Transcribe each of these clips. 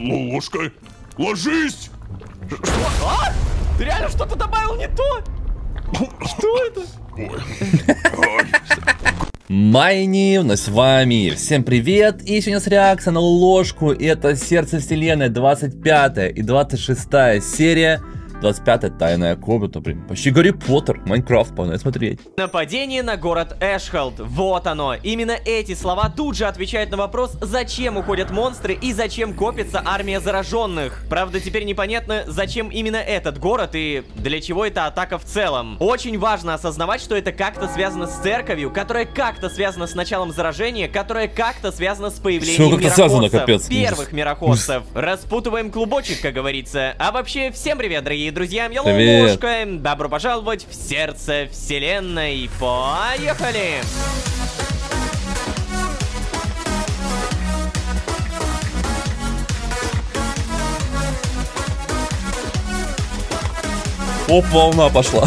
Лолошка, ложись! А? Ты реально что-то добавил не то? Что это? Майни, у нас с вами. Всем привет. И сегодня у нас реакция на ложку. И это Сердце Вселенной, 25 и 26 серия. 25-я тайная комната, блин. Почти Гарри Поттер, Майнкрафт, погнали смотреть. Нападение на город Эшхолд. Вот оно. Именно эти слова тут же отвечают на вопрос, зачем уходят монстры и зачем копится армия зараженных. Правда, теперь непонятно, зачем именно этот город и для чего эта атака в целом. Очень важно осознавать, что это как-то связано с церковью, которая как-то связана с началом заражения, которая как-то связана с появлением мироходцев. Первых мироходцев. Распутываем клубочек, как говорится. А вообще, всем привет, дорогие друзья, я Лолошка. Добро пожаловать в сердце вселенной. Поехали! Оп, волна пошла.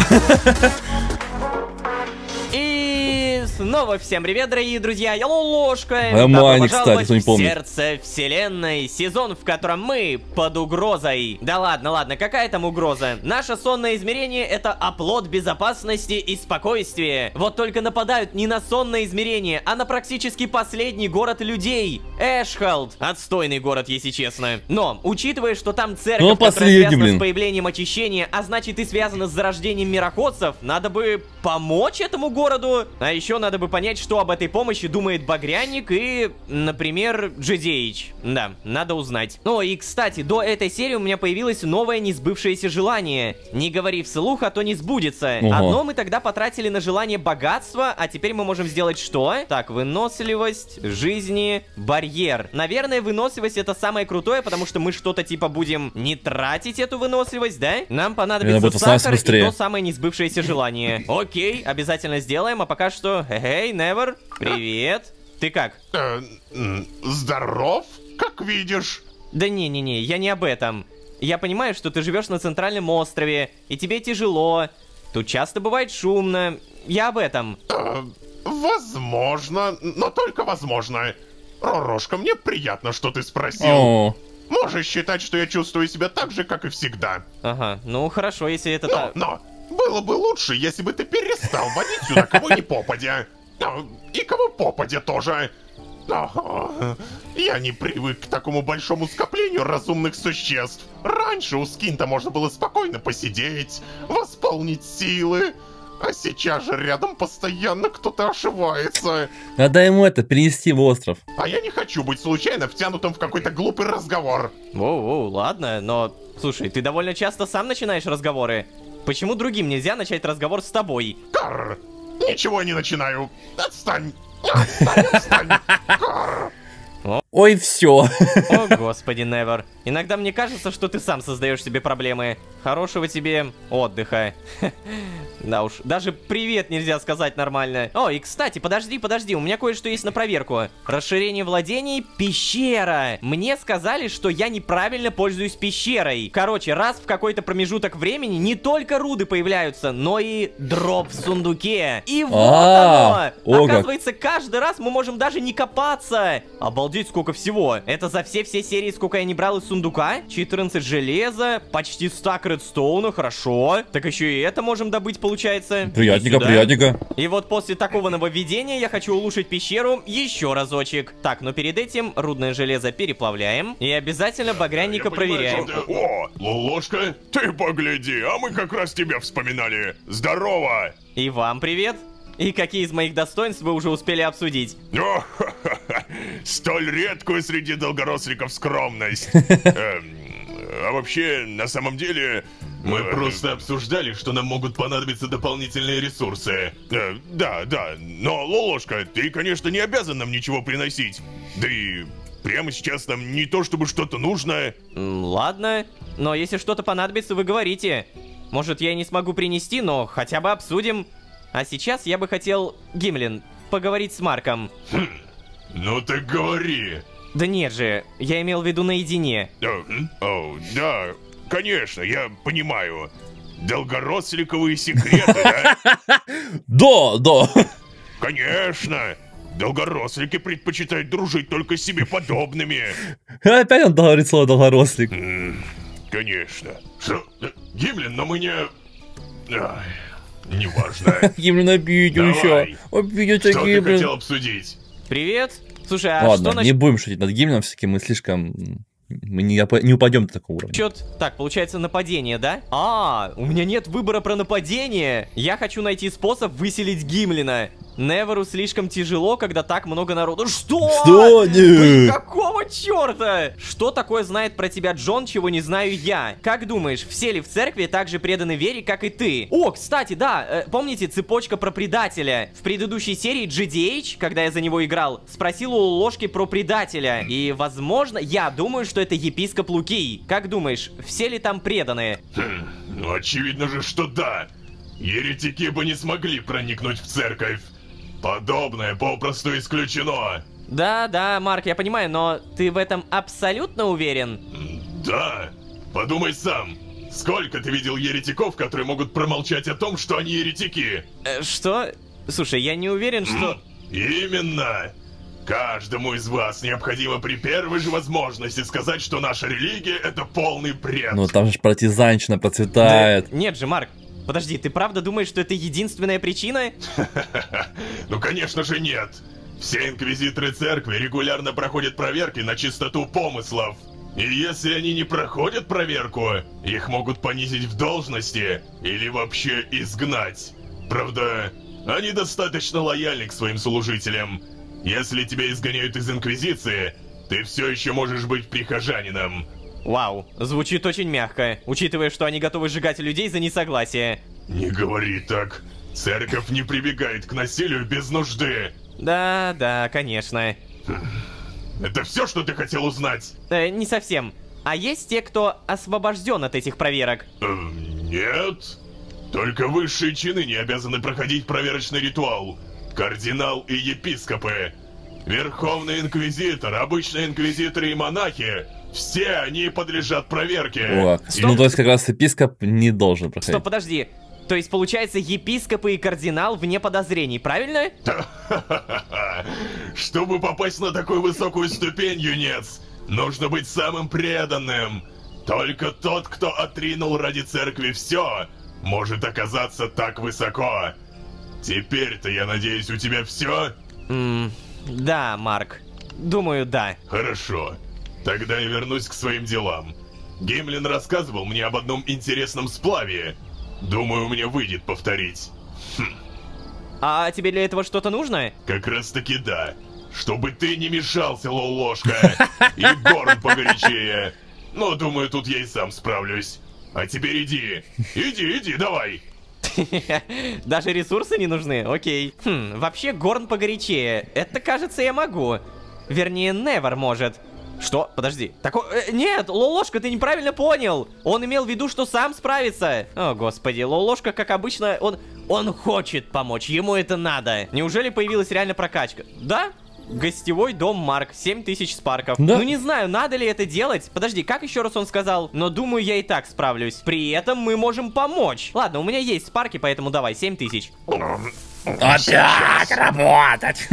Снова всем привет, дорогие друзья, я Лолошка. Майни, кстати, кто не помнит. Сердце вселенной, сезон, в котором мы под угрозой. Да ладно, какая там угроза? Наше сонное измерение — это оплот безопасности и спокойствия. Вот только нападают не на сонное измерение, а на практически последний город людей — Эшхолд. Отстойный город, если честно. Но, учитывая, что там церковь, которая связана с появлением очищения, а значит и связана с зарождением мироходцев, надо бы помочь этому городу. А еще надо бы понять, что об этой помощи думает Багряник и, например, Джедеич. Да, надо узнать. Ну и, кстати, до этой серии у меня появилось новое несбывшееся желание. Не говори вслух, а то не сбудется. Одно мы тогда потратили на желание богатства, а теперь мы можем сделать что? Так, выносливость, жизни, барьер. Наверное, выносливость — это самое крутое, потому что мы что-то типа будем не тратить эту выносливость, да? Нам понадобится сахар и то самое несбывшееся желание. Окей, обязательно сделаем, а пока что... Эй, Невер, привет. Ты как? Здоров, как видишь. Да не-не-не, я не об этом. Я понимаю, что ты живешь на центральном острове, и тебе тяжело. Тут часто бывает шумно. Я об этом. Возможно, но только возможно. Ророшка, мне приятно, что ты спросил. Можешь считать, что я чувствую себя так же, как и всегда. Ага, ну хорошо, если это так. Но было бы лучше, если бы ты перестал водить сюда кого ни попадя. И кого попадя тоже. Я не привык к такому большому скоплению разумных существ. Раньше у Скинта можно было спокойно посидеть, восполнить силы. А сейчас же рядом постоянно кто-то ошивается. Надо ему это перенести в остров. А я не хочу быть случайно втянутым в какой-то глупый разговор. Воу, ладно, но... Слушай, ты довольно часто сам начинаешь разговоры. Почему другим нельзя начать разговор с тобой? Карр! Ничего не начинаю. Отстань! Отстань! Карр! Ой, все. О, господи, Невер. Иногда мне кажется, что ты сам создаешь себе проблемы. Хорошего тебе отдыха. Да уж, даже привет нельзя сказать нормально. О, и кстати, подожди, у меня кое-что есть на проверку. Расширение владений, пещера. Мне сказали, что я неправильно пользуюсь пещерой. Короче, раз в какой-то промежуток времени не только руды появляются, но и дроп в сундуке. И вот оно! Оказывается, каждый раз мы можем даже не копаться. Обалдеть, сколько всего. Это за все серии, сколько я не брал из сундука. 14 железа, почти стак редстоуна, хорошо. Так еще и это можем добыть, получается. Приятненько. И вот после такого нововведения я хочу улучшить пещеру еще разочек. Так, но перед этим рудное железо переплавляем. И обязательно багряника проверяем. О, Лолошка, ты погляди, а мы как раз тебя вспоминали. Здорово! И вам привет. И какие из моих достоинств вы уже успели обсудить? Столь редкую среди долгоросликов скромность. А вообще, на самом деле... Мы просто обсуждали, что нам могут понадобиться дополнительные ресурсы. Да, но, Лолошка, ты, конечно, не обязан нам ничего приносить. Да и прямо сейчас нам не то чтобы что-то нужно. Ладно, но если что-то понадобится, вы говорите. Может, я не смогу принести, но хотя бы обсудим. А сейчас я бы хотел, Гимлин, поговорить с Марком. Ну так говори. Да нет же, я имел в виду наедине. Да, конечно, я понимаю. Долгоросликовые секреты, да? Да. Конечно. Долгорослики предпочитают дружить только с себе подобными. Опять он говорит слово долгорослик. Конечно. Что? Гимлин, но мы не... Ай, неважно. Гимлин обидел еще. Обидел Что ты Гимлин. хотел обсудить? Привет. Слушай, а Ладно, что не будем шутить над Гимлином, все-таки мы слишком... Мы не упадем до такого уровня. насчет... Так, получается нападение, да? А, у меня нет выбора про нападение. Я хочу найти способ выселить Гимлина. Неверу слишком тяжело, когда так много народу. Что? Что? Блин, Нет. какого черта? Что такое знает про тебя Джон, чего не знаю я? Как думаешь, все ли в церкви так же преданы вере, как и ты? О, кстати, да, помните цепочка про предателя? В предыдущей серии GDH, когда я за него играл, спросил у Ложки про предателя. И, возможно, я думаю, что это епископ Лукий. Как думаешь, все ли там преданы? Ну, очевидно же, что да. Еретики бы не смогли проникнуть в церковь. Подобное попросту исключено. Да, Марк, я понимаю, но ты в этом абсолютно уверен? Да. Подумай сам. Сколько ты видел еретиков, которые могут промолчать о том, что они еретики? Что? Слушай, я не уверен, что... Именно. Каждому из вас необходимо при первой же возможности сказать, что наша религия — это полный бред. Ну там же партизанщина процветает. Нет же, Марк. Подожди, ты правда думаешь, что это единственная причина? Ну, конечно же, нет. Все инквизиторы церкви регулярно проходят проверки на чистоту помыслов. И если они не проходят проверку, их могут понизить в должности или вообще изгнать. Правда, они достаточно лояльны к своим служителям. Если тебя изгоняют из инквизиции, ты все еще можешь быть прихожанином. Вау, звучит очень мягко, учитывая, что они готовы сжигать людей за несогласие. Не говори так. Церковь не прибегает к насилию без нужды. Да, конечно. Это все, что ты хотел узнать? Не совсем. А есть те, кто освобожден от этих проверок? Нет. Только высшие чины не обязаны проходить проверочный ритуал. Кардинал и епископы. Верховный инквизитор, обычные инквизиторы и монахи. Все они подлежат проверке. О, ну то есть как раз епископ не должен проходить. Стоп, подожди. То есть, получается, епископы и кардинал вне подозрений, правильно? Чтобы попасть на такую высокую ступень, юнец, нужно быть самым преданным. Только тот, кто отринул ради церкви все, может оказаться так высоко. Теперь-то, я надеюсь, у тебя все? Да, Марк. Думаю, да. Хорошо. Тогда я вернусь к своим делам. Гимлин рассказывал мне об одном интересном сплаве. Думаю, мне выйдет повторить. А тебе для этого что-то нужно? Как раз таки да. Чтобы ты не мешался, Лол-ложка. И Горн погорячее. Но думаю, тут я и сам справлюсь. А теперь иди. Иди, давай. Даже ресурсы не нужны? Окей. Вообще Горн погорячее. Это, кажется, я могу. Вернее, Невер может. Что? Подожди. Нет, Лолошка, ты неправильно понял. Он имел в виду, что сам справится. О, господи, Лолошка, как обычно, он хочет помочь. Ему это надо. Неужели появилась реально прокачка? Да? Гостевой дом Марк, 7000 спарков. Да. Ну не знаю, надо ли это делать. Подожди, как еще раз он сказал? Но думаю, я и так справлюсь. При этом мы можем помочь. Ладно, у меня есть спарки, поэтому давай, 7000. Опять работать!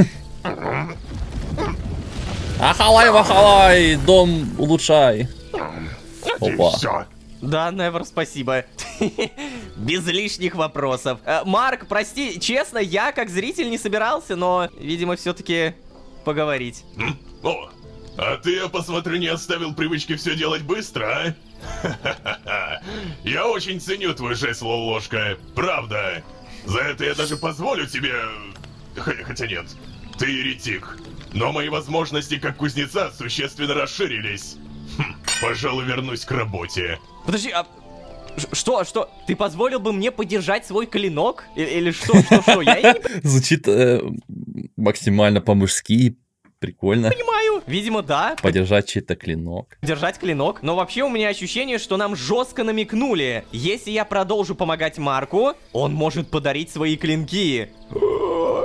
Ахалай, дом улучшай. Опа. Все. Да, Невер, спасибо. Без лишних вопросов. Марк, прости, честно, я как зритель не собирался, но, видимо, все-таки поговорить. О, а ты, я посмотрю, не оставил привычки все делать быстро, а? Я очень ценю твой жест, Лол-ложка. Правда. За это я даже позволю тебе... Хотя нет, ты еретик. Но мои возможности как кузнеца существенно расширились. Пожалуй, вернусь к работе. Подожди, а... Что? Ты позволил бы мне подержать свой клинок? Или что? Я и не Звучит максимально по-мужски. Прикольно. понимаю. Видимо, да. Подержать чей-то клинок. Держать клинок. Но вообще у меня ощущение, что нам жестко намекнули. Если я продолжу помогать Марку, он может подарить свои клинки.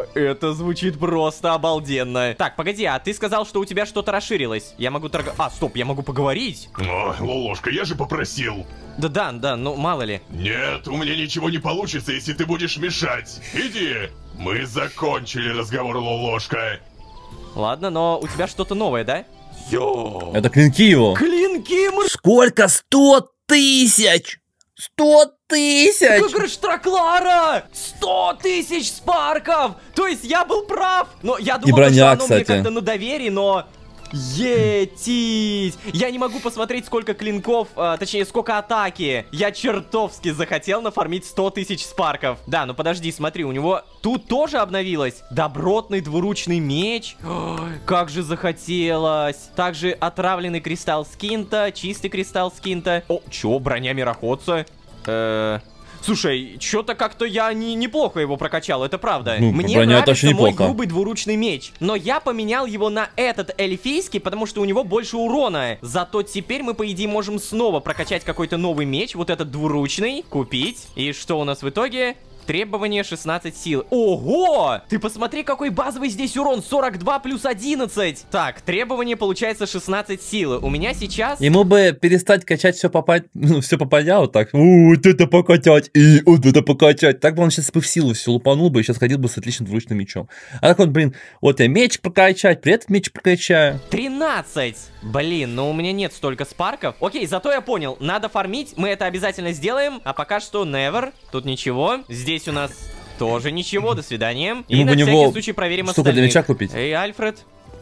Это звучит просто обалденно. Так, погоди, а ты сказал, что у тебя что-то расширилось. Я могу стоп, я могу поговорить. Лолошка, я же попросил. Да, ну мало ли. Нет, у меня ничего не получится, если ты будешь мешать. Иди. Мы закончили разговор, Лолошка. Ладно, но у тебя что-то новое, да? Это клинки его. Клинки, Сколько? 100 тысяч! 100 тысяч! Как Штраклара! 100 тысяч спарков! То есть я был прав! Но я думал, броня, что оно кстати. мне как-то на доверии, но... Етить! Я не могу посмотреть, сколько клинков, точнее, сколько атаки. Я чертовски захотел нафармить 100 тысяч спарков. Да, ну подожди, смотри, у него тут тоже обновилось. Добротный двуручный меч. Ой, как же захотелось. Также отравленный кристалл скинта, чистый кристалл скинта. О, чё, броня мироходца? Слушай, что-то как-то я неплохо его прокачал, это правда. Ну, Мне броня нравится очень мой неплохо. грубый двуручный меч, но я поменял его на этот эльфийский, потому что у него больше урона. Зато теперь мы, по идее, можем снова прокачать какой-то новый меч, вот этот двуручный, купить. И что у нас в итоге? Требование 16 сил. Ого! Ты посмотри, какой базовый здесь урон. 42 плюс 11. Так, требование получается 16 силы. У меня сейчас... Ему бы перестать качать все все попадя вот так. Вот это покачать и вот это покачать. Так бы он сейчас бы в силу все лупанул бы и сейчас ходил бы с отличным двуручным мечом. А так он, блин, вот я меч прокачать, при этом меч прокачаю. 13! Блин, ну у меня нет столько спарков. Окей, зато я понял, надо фармить, мы это обязательно сделаем. А пока что never, тут ничего. Здесь у нас тоже ничего, до свидания. И на всякий случай проверим столько для остальных. меча купить. Эй, Альфред.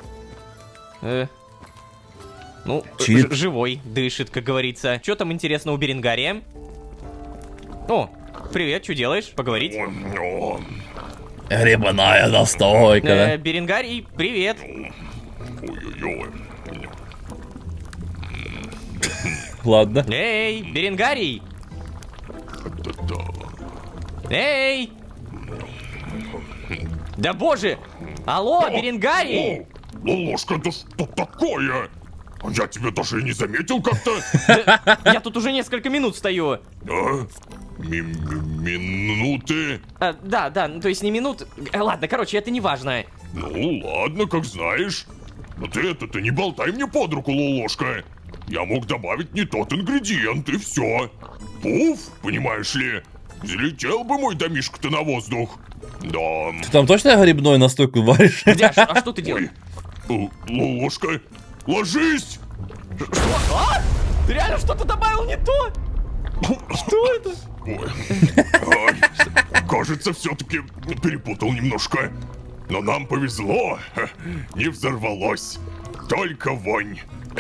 Ну, живой, дышит, как говорится. Что там интересно у Беренгария? О, привет, что делаешь? Поговорить? Грибная настойка, да? Беренгарий, привет. Ой-ой-ой. Ладно. Эй, Беренгарий. Эй! Да боже! Алло, Беренгарий! Лолошка, да что такое? Я тебя даже и не заметил как-то. Я тут уже несколько минут стою. Минуты? Да, ну, то есть не минут. Ладно, короче, это не важно. Ну, ладно, как знаешь. Но ты не болтай мне под руку, Лолошка. Я мог добавить не тот ингредиент, и все. Пуф, понимаешь ли, взлетел бы мой домишко-то на воздух. Да. Ты там точно грибную настойку варишь? Где, а что ты делаешь? Лолошка, ложись! Что? А? Ты реально что-то добавил не то? Что это? Ой, кажется, все-таки перепутал немножко. Но нам повезло, не взорвалось. Только вонь.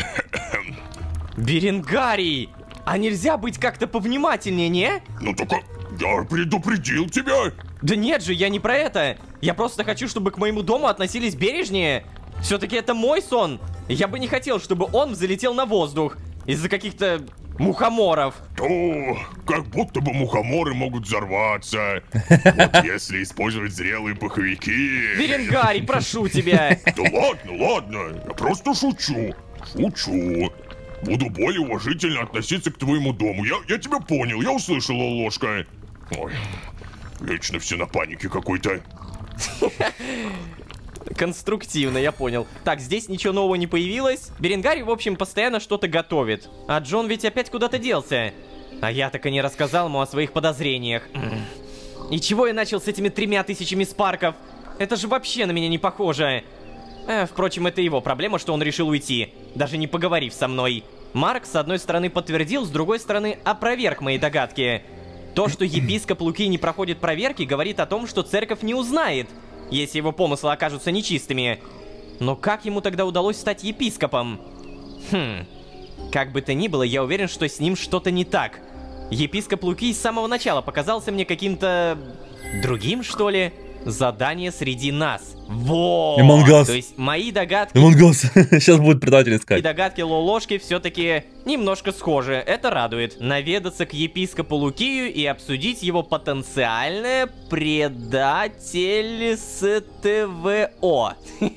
Беренгарий, а нельзя быть как-то повнимательнее, не? Ну только я предупредил тебя. Да нет же, я не про это. Я просто хочу, чтобы к моему дому относились бережнее. Все-таки это мой сон. Я бы не хотел, чтобы он взлетел на воздух из-за каких-то мухоморов. То, как будто бы мухоморы могут взорваться. Вот если использовать зрелые пуховики. Беренгарий, прошу тебя. Да ладно, я просто шучу. Буду более уважительно относиться к твоему дому. Я тебя понял, я услышал, Лолошка. Ой, вечно все на панике какой-то. Конструктивно, я понял. Так, здесь ничего нового не появилось. Беренгарий, в общем, постоянно что-то готовит. А Джон ведь опять куда-то делся. А я так и не рассказал ему о своих подозрениях. И чего я начал с этими 3000 спарков? Это же вообще на меня не похоже. Впрочем, это его проблема, что он решил уйти, даже не поговорив со мной. Марк, с одной стороны, подтвердил, с другой стороны, опроверг мои догадки. То, что епископ Луки не проходит проверки, говорит о том, что церковь не узнает, если его помыслы окажутся нечистыми. Но как ему тогда удалось стать епископом? Как бы то ни было, я уверен, что с ним что-то не так. Епископ Луки с самого начала показался мне каким-то... другим, что ли? Задание среди нас. Вот. Among Us. То есть мои догадки... Among Us. Сейчас будет предатель И искать. догадки Лолошки все-таки немножко схожи. Это радует. Наведаться к епископу Лукию и обсудить его потенциальное предательство.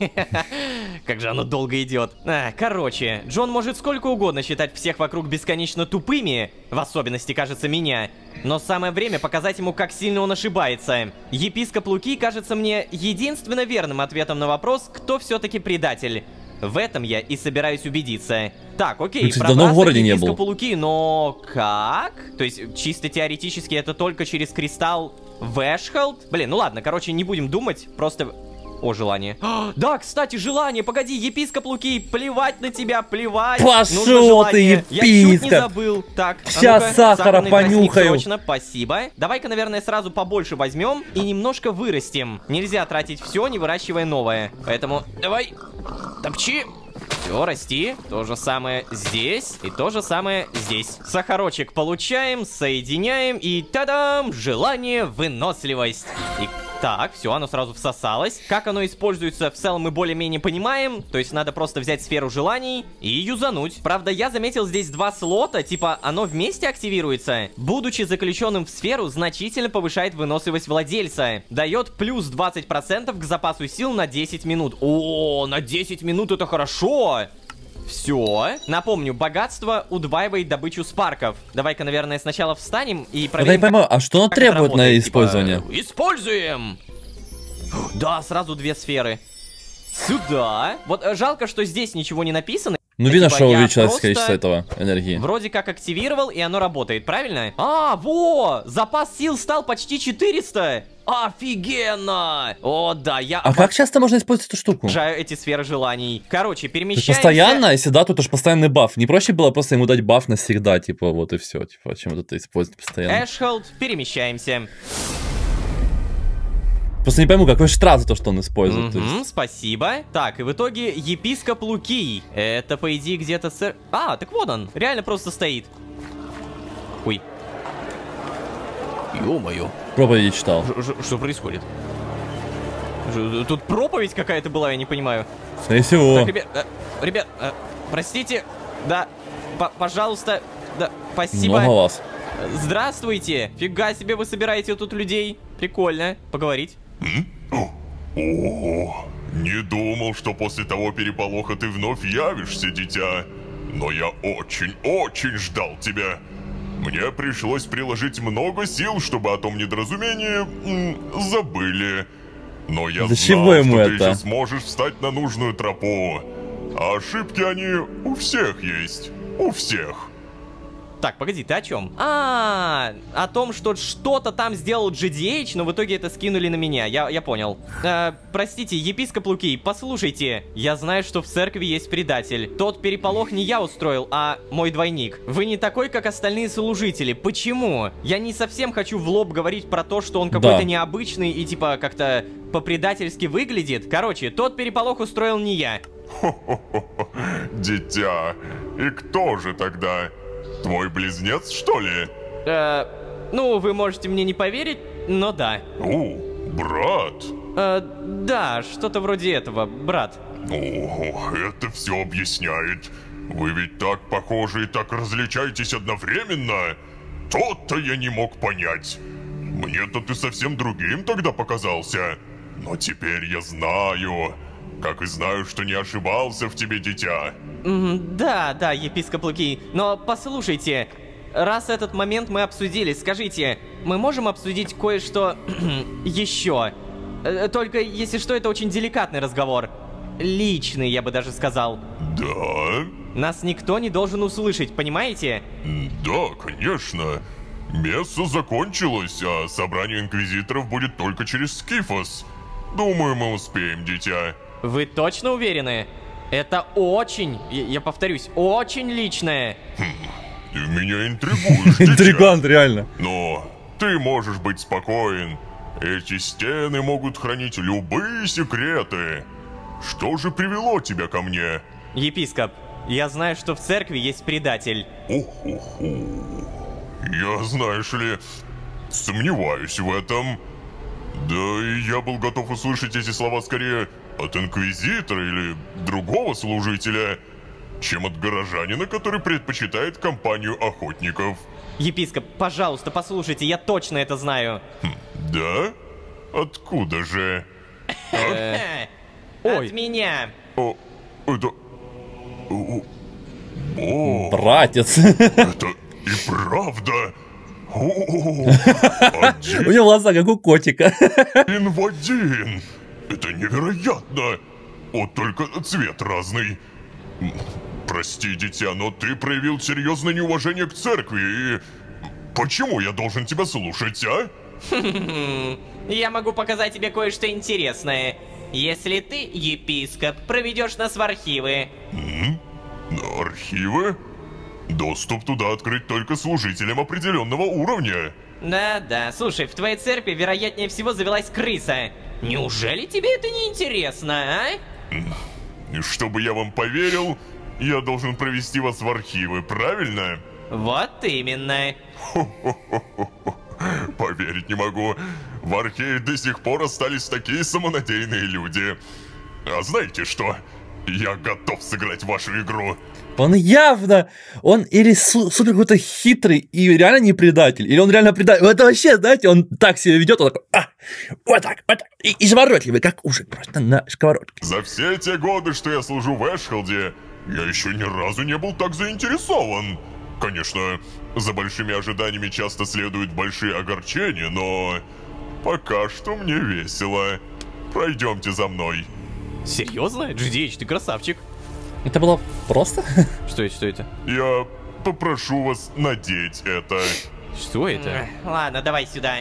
Как же оно долго идет. Короче, Джон может сколько угодно считать всех вокруг бесконечно тупыми, в особенности, кажется, меня. Но самое время показать ему, как сильно он ошибается. Епископ Луки кажется мне единственно верным ответом на вопрос, кто все-таки предатель. В этом я и собираюсь убедиться. Так, окей, кстати, давно в городе не был. епископу Луки, но как? То есть, чисто теоретически это только через кристалл Вэшхолд? Блин, ну ладно, короче, не будем думать, просто... О, желание. Да, кстати, желание. Погоди, епископ Луки, плевать на тебя, плевать. Пошел ты, епископ. Я чуть не забыл. Так, сейчас сахара понюхаю. Срочно, спасибо. Давай-ка, наверное, сразу побольше возьмем и немножко вырастим. Нельзя тратить все, не выращивая новое. Поэтому давай, топчи. Все, расти. То же самое здесь и то же самое здесь. Сахарочек получаем, соединяем и та-дам! Желание, выносливость. И так, все, оно сразу всосалось. Как оно используется, в целом мы более-менее понимаем. То есть надо просто взять сферу желаний и юзануть. Правда, я заметил здесь два слота, типа оно вместе активируется. Будучи заключенным в сферу, значительно повышает выносливость владельца. Дает плюс 20% к запасу сил на 10 минут. О, на 10 минут это хорошо! Все. Напомню, богатство удваивает добычу спарков. Давай-ка, наверное, сначала встанем и проверим. Да я пойму, а что оно требует на использование? Типа, используем! Да, сразу две сферы. Сюда. Вот жалко, что здесь ничего не написано. Ну, видно, типа, что увеличилось просто количество этого энергии. Вроде как активировал, и оно работает, правильно? Во! Запас сил стал почти 400! Офигенно! О, да, я... А как часто можно использовать эту штуку? Обожаю эти сферы желаний. Короче, перемещаемся... Постоянно? Если да, то это же постоянный баф. Не проще было просто ему дать баф навсегда, типа, вот и все. Типа, чем вот это использовать постоянно. Эшхолд, перемещаемся. Просто не пойму, какой штраф за то, что он использует. Спасибо. Так, и в итоге епископ Луки. Это, по идее, где-то... А, так вот он. Реально просто стоит. Ой. Ё-моё. Проповеди читал. Что происходит? Тут проповедь какая-то была, я не понимаю. Скорее всего. Так, ребят, простите. Да, пожалуйста. Да, спасибо. Много вас. Здравствуйте. Фига себе вы собираете тут людей. Прикольно. Поговорить. О, не думал, что после того переполоха ты вновь явишься, дитя. Но я очень ждал тебя. Мне пришлось приложить много сил, чтобы о том недоразумении забыли. Но я знал, что ты еще сможешь встать на нужную тропу. А ошибки они у всех есть. У всех. Так, погоди, ты о чем? О том, что что-то там сделал GDH, но в итоге это скинули на меня, я понял. Простите, епископ Луки, послушайте, я знаю, что в церкви есть предатель. Тот переполох не я устроил, а мой двойник. Вы не такой, как остальные служители. Почему? Я не совсем хочу в лоб говорить про то, что он какой-то необычный и типа как-то по-предательски выглядит. Короче, тот переполох устроил не я. Хо-хо-хо, дитя, и кто же тогда? Твой близнец, что ли? Ну, вы можете мне не поверить, но да. Брат? Да, что-то вроде этого, брат. Это все объясняет. Вы ведь так похожи и так различаетесь одновременно. То-то я не мог понять. Мне-то ты совсем другим тогда показался. Но теперь я знаю. Как и знаю, что не ошибался в тебе, дитя. Да, епископ Луки. Но послушайте, раз этот момент мы обсудили, скажите, мы можем обсудить кое-что еще? Только, если что, это очень деликатный разговор. Личный, я бы даже сказал. Да? Нас никто не должен услышать, понимаете? Да, конечно. Месса закончилось, а собрание инквизиторов будет только через Скифос. Думаю, мы успеем, дитя. Вы точно уверены? Это очень, я повторюсь, очень личное. Ты меня интригуешь, дитя. Интригант, реально. Но ты можешь быть спокоен. Эти стены могут хранить любые секреты. Что же привело тебя ко мне? Епископ, я знаю, что в церкви есть предатель. Я, знаешь ли, сомневаюсь в этом. Да, и я был готов услышать эти слова скорее от инквизитора или другого служителя, чем от горожанина, который предпочитает компанию охотников. Епископ, пожалуйста, послушайте, я точно это знаю. Да? Откуда же? От меня. О, это... О, Братец. это и правда. У него глаза как у котика. Один в один. Это невероятно. Вот только цвет разный. Прости, дитя, но ты проявил серьезное неуважение к церкви, и... Почему я должен тебя слушать, а? Я могу показать тебе кое-что интересное. Если ты, епископ, проведешь нас в архивы. Архивы? Доступ туда открыть только служителям определенного уровня. Да, слушай, в твоей церкви, вероятнее всего, завелась крыса. Неужели тебе это не интересно, а? И чтобы я вам поверил, я должен провести вас в архивы, правильно? Вот именно. Поверить не могу. В архиве до сих пор остались такие самонадеянные люди. А знаете что? Я готов сыграть в вашу игру. Он явно, он или супер какой-то хитрый и реально не предатель, или он реально предатель. Это вообще, знаете, он так себя ведет, он такой, вот так, и изворотливый, как ужик просто на сковородке. За все те годы, что я служу в Эшхолде, я еще ни разу не был так заинтересован. Конечно, за большими ожиданиями часто следуют большие огорчения, но пока что мне весело. Пройдемте за мной. Серьезно? GDH, ты красавчик. Это было просто? Что это? Я попрошу вас надеть это. Что это? Ладно, давай сюда.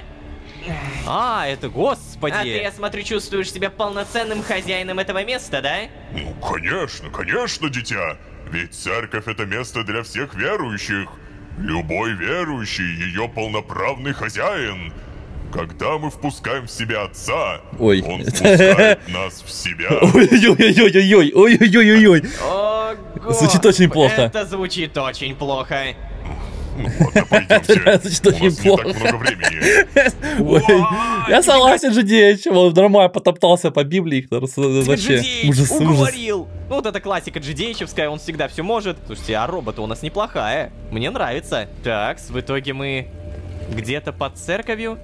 Это господи. А ты, я смотрю, чувствуешь себя полноценным хозяином этого места, да? Ну, конечно, дитя. Ведь церковь — это место для всех верующих. Любой верующий — ее полноправный хозяин. Когда мы впускаем в себя Отца, Ой. Он впускает нас в себя. Ой-ой-ой-ой-ой-ой-ой-ой. Ого! Звучит очень плохо. Это звучит очень плохо. Ну ладно, пойдемте. Звучит У очень нас не плохо. так много времени. Ой, я согласен, GDH, он нормально потоптался по Библии, вообще GDH ужас. уговорил. Ну вот это классика GDH-евская, он всегда все может. Слушайте, а робота у нас неплохая. Мне нравится. Так, в итоге мы где-то под церковью.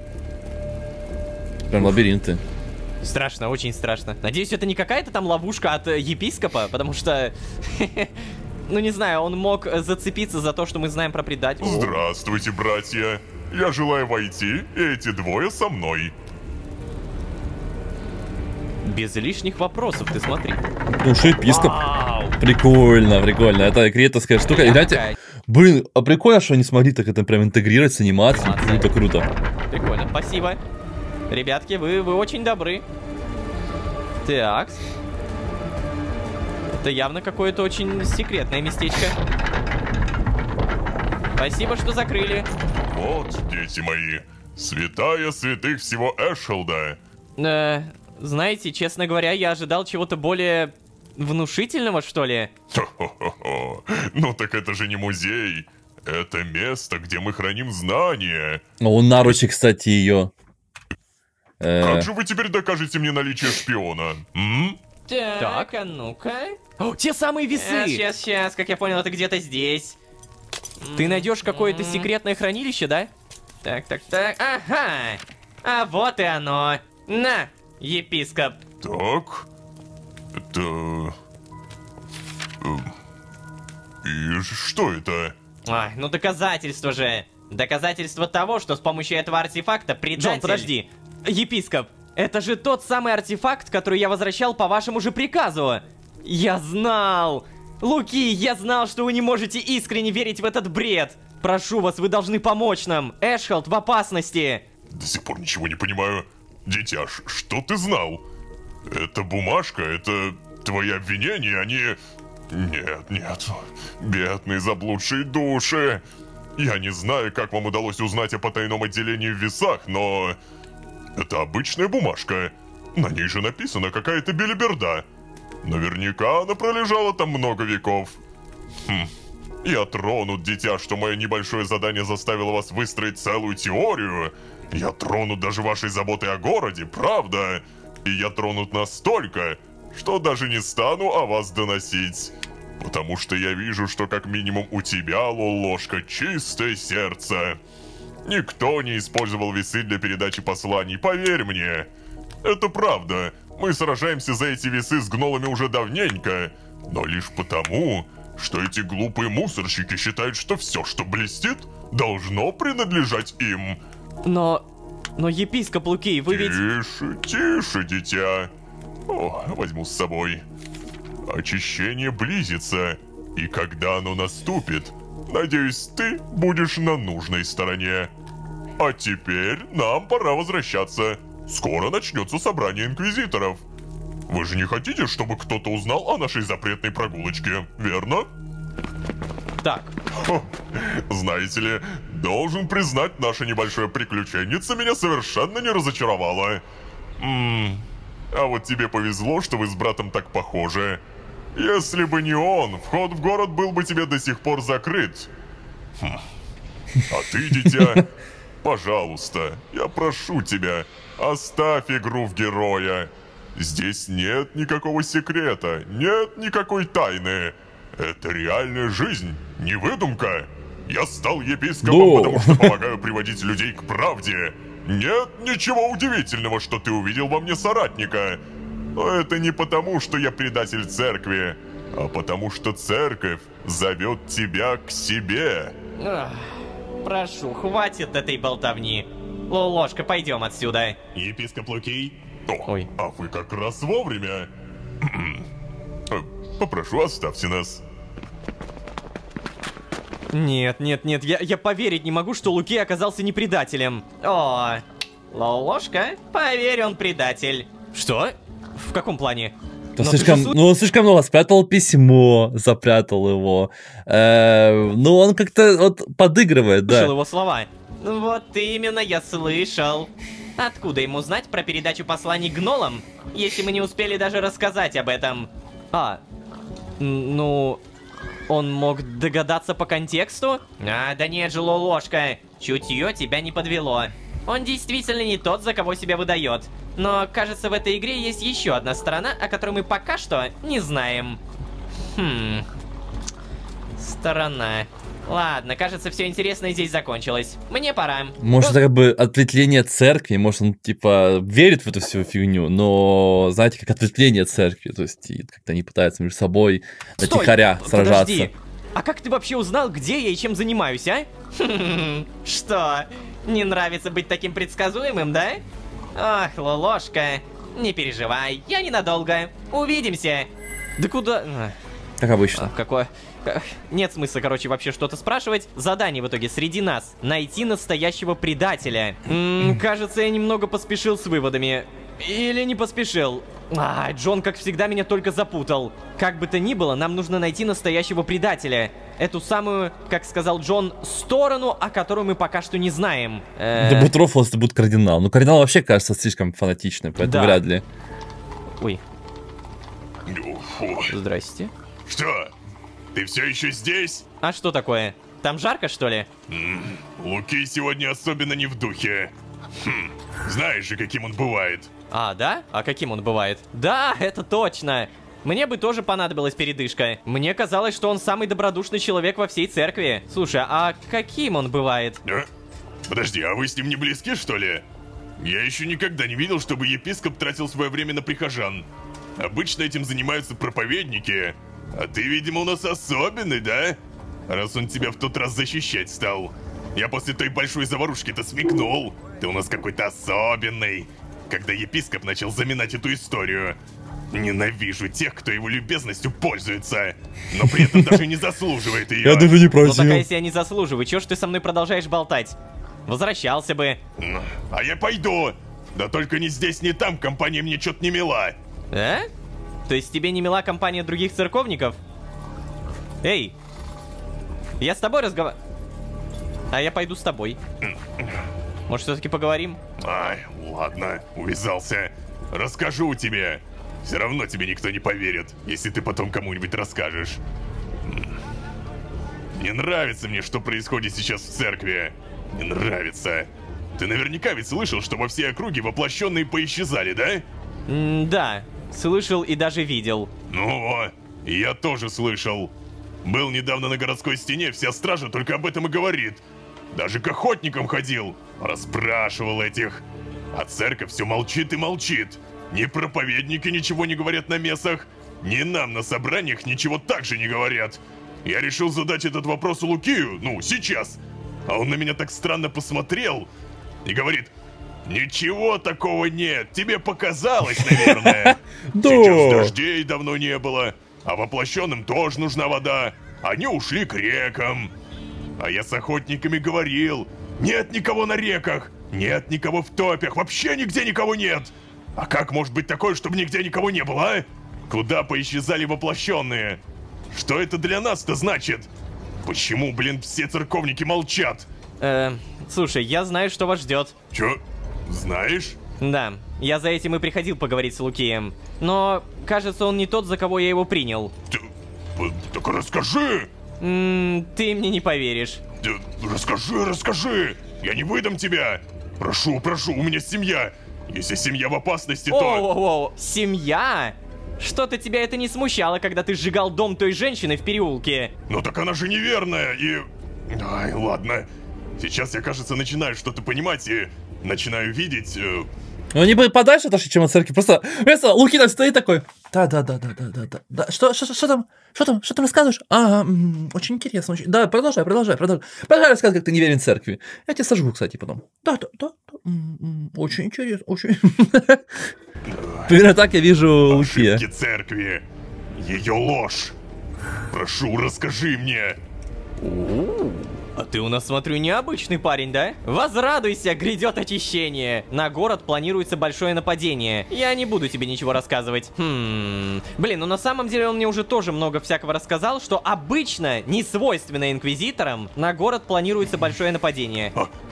Прям лабиринты. Страшно, очень страшно. Надеюсь, это не какая-то там ловушка от епископа, потому что... Ну, не знаю, он мог зацепиться за то, что мы знаем про предательство. Здравствуйте, братья. Я желаю войти, и эти двое со мной. Без лишних вопросов, ты смотри. Ну, что епископ. Вау. Прикольно. Это кретовская штука. И знаете, блин, а прикольно, что они смогли так это прям интегрировать с анимацией. Круто. Прикольно, спасибо. Ребятки, вы очень добры. Так. Это явно какое-то очень секретное местечко. Спасибо, что закрыли. Вот, дети мои, святая святых всего Эшхолда. Знаете, честно говоря, я ожидал чего-то более внушительного, что ли. Хо-хо-хо. Ну так это же не музей. Это место, где мы храним знания. Он наручи, кстати, ее. Как же вы теперь докажете мне наличие шпиона? Так, а ну-ка. Те самые весы! Сейчас, как я понял, это где-то здесь. Ты найдешь какое-то секретное хранилище, да? Так, ага! А вот и оно! На, епископ! Так, это... И что это? Ой, ну доказательство же! Доказательство того, что с помощью этого артефакта предатель... Джон, подожди! Епископ, это же тот самый артефакт, который я возвращал по вашему же приказу! Я знал! Луки, я знал, что вы не можете искренне верить в этот бред! Прошу вас, вы должны помочь нам! Эшхолд в опасности! До сих пор ничего не понимаю. Дитя, что ты знал? Это бумажка, это твои обвинения, они... Нет. Бедные заблудшие души. Я не знаю, как вам удалось узнать о потайном отделении в весах, но... Это обычная бумажка. На ней же написана какая-то белиберда. Наверняка она пролежала там много веков. Я тронут, дитя, что мое небольшое задание заставило вас выстроить целую теорию. Я тронут даже вашей заботой о городе, правда? И я тронут настолько, что даже не стану о вас доносить. Потому что я вижу, что как минимум у тебя, Лолошка, чистое сердце. Никто не использовал весы для передачи посланий, поверь мне. Это правда. Мы сражаемся за эти весы с гнолами уже давненько. Но лишь потому, что эти глупые мусорщики считают, что все, что блестит, должно принадлежать им. Но епископ Лукий, вы ведь... Тише, тише, дитя. О, возьму с собой. Очищение близится, и когда оно наступит, надеюсь, ты будешь на нужной стороне. А теперь нам пора возвращаться. Скоро начнется собрание инквизиторов. Вы же не хотите, чтобы кто-то узнал о нашей запретной прогулочке, верно? Так. Хо, знаете ли, должен признать, наша небольшая приключенница меня совершенно не разочаровала. А вот тебе повезло, что вы с братом так похожи. Если бы не он, вход в город был бы тебе до сих пор закрыт. А ты, дитя, пожалуйста, я прошу тебя, оставь игру в героя. Здесь нет никакого секрета, нет никакой тайны. Это реальная жизнь, не выдумка. Я стал епископом, потому что помогаю приводить людей к правде. Нет ничего удивительного, что ты увидел во мне соратника. Но это не потому, что я предатель церкви, а потому что церковь зовет тебя к себе. Прошу, хватит этой болтовни. Лолошка, пойдем отсюда. Епископ Лукий? Ой. А вы как раз вовремя. Попрошу, оставьте нас. Нет, я поверить не могу, что Луки оказался не предателем. О, Лолошка, поверь, он предатель. Что? В каком плане? Он слишком много спрятал письмо, запрятал его. Ну, он как-то вот подыгрывает, да. Слышал его слова. Вот именно, я слышал. Откуда ему знать про передачу посланий гнолам, если мы не успели даже рассказать об этом? Ну... Он мог догадаться по контексту? Да нет же, Лолошка, чутье тебя не подвело. Он действительно не тот, за кого себя выдает. Но, кажется, в этой игре есть еще одна сторона, о которой мы пока что не знаем. Сторона. Ладно, кажется, все интересное здесь закончилось. Мне пора. Может, это как бы ответвление церкви, может, он, типа, верит в эту всю фигню, но, знаете, как ответвление церкви, то есть, как-то они пытаются между собой натихаря сражаться. Подожди. А как ты вообще узнал, где я и чем занимаюсь, а? Что, не нравится быть таким предсказуемым, да? Ах, Лолошка, не переживай, я ненадолго. Увидимся. Да куда... Как обычно. Какое... Нет смысла, короче, вообще что-то спрашивать. Задание в итоге среди нас. Найти настоящего предателя. Кажется, я немного поспешил с выводами. Или не поспешил. Джон, как всегда, меня только запутал. Как бы то ни было, нам нужно найти настоящего предателя. Эту самую, как сказал Джон, сторону, о которой мы пока что не знаем. Да будет Рофлс, это будет кардинал. Ну, кардинал вообще кажется слишком фанатичным, поэтому вряд ли. Ой. Здрасте. Что? Ты все еще здесь? А что такое? Там жарко, что ли? Луки сегодня особенно не в духе. Знаешь же, каким он бывает. Да? А каким он бывает? Да, это точно. Мне бы тоже понадобилась передышка. Мне казалось, что он самый добродушный человек во всей церкви. Слушай, а каким он бывает? Подожди, а вы с ним не близки, что ли? Я еще никогда не видел, чтобы епископ тратил свое время на прихожан. Обычно этим занимаются проповедники. А ты, видимо, у нас особенный, да? Раз он тебя в тот раз защищать стал. Я после той большой заварушки-то смекнул. Ты у нас какой-то особенный. Когда епископ начал заминать эту историю. Ненавижу тех, кто его любезностью пользуется, но при этом даже не заслуживает ее. Я даже не просил. Ну так, если я не заслуживаю, чё ж ты со мной продолжаешь болтать? Возвращался бы. А я пойду. Да только ни здесь, ни там компания мне что-то не мила. То есть тебе не мила компания других церковников? Эй, я с тобой разговариваю. А я пойду с тобой. Может, все-таки поговорим? Ладно, увязался. Расскажу тебе. Все равно тебе никто не поверит, если ты потом кому-нибудь расскажешь. Не нравится мне, что происходит сейчас в церкви. Не нравится. Ты наверняка ведь слышал, что во всей округе воплощенные поисчезали, да? Да, слышал и даже видел. Ну, и я тоже слышал. Был недавно на городской стене, вся стража только об этом и говорит. Даже к охотникам ходил, расспрашивал этих. А церковь все молчит и молчит. Ни проповедники ничего не говорят на мессах, ни нам на собраниях ничего также не говорят. Я решил задать этот вопрос Лукию, ну, сейчас. А он на меня так странно посмотрел и говорит: ничего такого нет, тебе показалось, наверное. Сейчас дождей давно не было, а воплощенным тоже нужна вода. Они ушли к рекам. А я с охотниками говорил: нет никого на реках, нет никого в топях, вообще нигде никого нет. А как может быть такое, чтобы нигде никого не было, а? Куда поисчезали воплощенные? Что это для нас-то значит? Почему, блин, все церковники молчат? Слушай, я знаю, что вас ждет. Чё? Знаешь? Да, я за этим и приходил поговорить с Лукием. Но, кажется, он не тот, за кого я его принял. Так расскажи! Ты мне не поверишь. Расскажи! Я не выдам тебя! Прошу, у меня семья! Если семья в опасности, то... Оу, семья? Что-то тебя это не смущало, когда ты сжигал дом той женщины в переулке? Ну так она же неверная, и... Ай, ладно. Сейчас я, кажется, начинаю что-то понимать и начинаю видеть... Ну они бы подальше отошли, чем от церкви. Просто Луки там стоит такой. Да. Что там рассказываешь? Очень интересно. Да, продолжай рассказывать, как ты не верен церкви. Я тебя сожгу, кстати, потом. Да. Очень интересно, очень. Примерно так я вижу Луки. Ошибки церкви. Ее ложь. Прошу, расскажи мне. А ты у нас, смотрю, необычный парень, да? Возрадуйся, грядет очищение. На город планируется большое нападение. Я не буду тебе ничего рассказывать. Блин, ну на самом деле он мне уже тоже много всякого рассказал, что обычно, не свойственно инквизиторам, на город планируется большое нападение.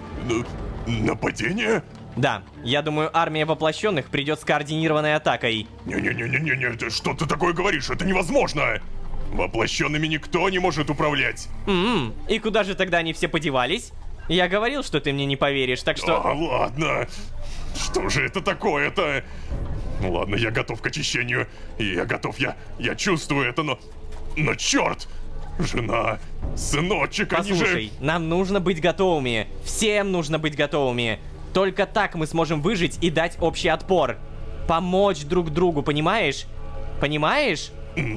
Нападение? Да, я думаю, армия воплощенных придет с координированной атакой. Не-не-не, ты что ты такое говоришь? Это невозможно! Воплощенными никто не может управлять. И куда же тогда они все подевались? Я говорил, что ты мне не поверишь, так что... Ладно. Что же это такое-то? Ну ладно, я готов к очищению. Я готов, я чувствую это, но черт! Жена, сыночек, они же... Послушай, нам нужно быть готовыми. Всем нужно быть готовыми. Только так мы сможем выжить и дать общий отпор. Помочь друг другу, понимаешь? Понимаешь?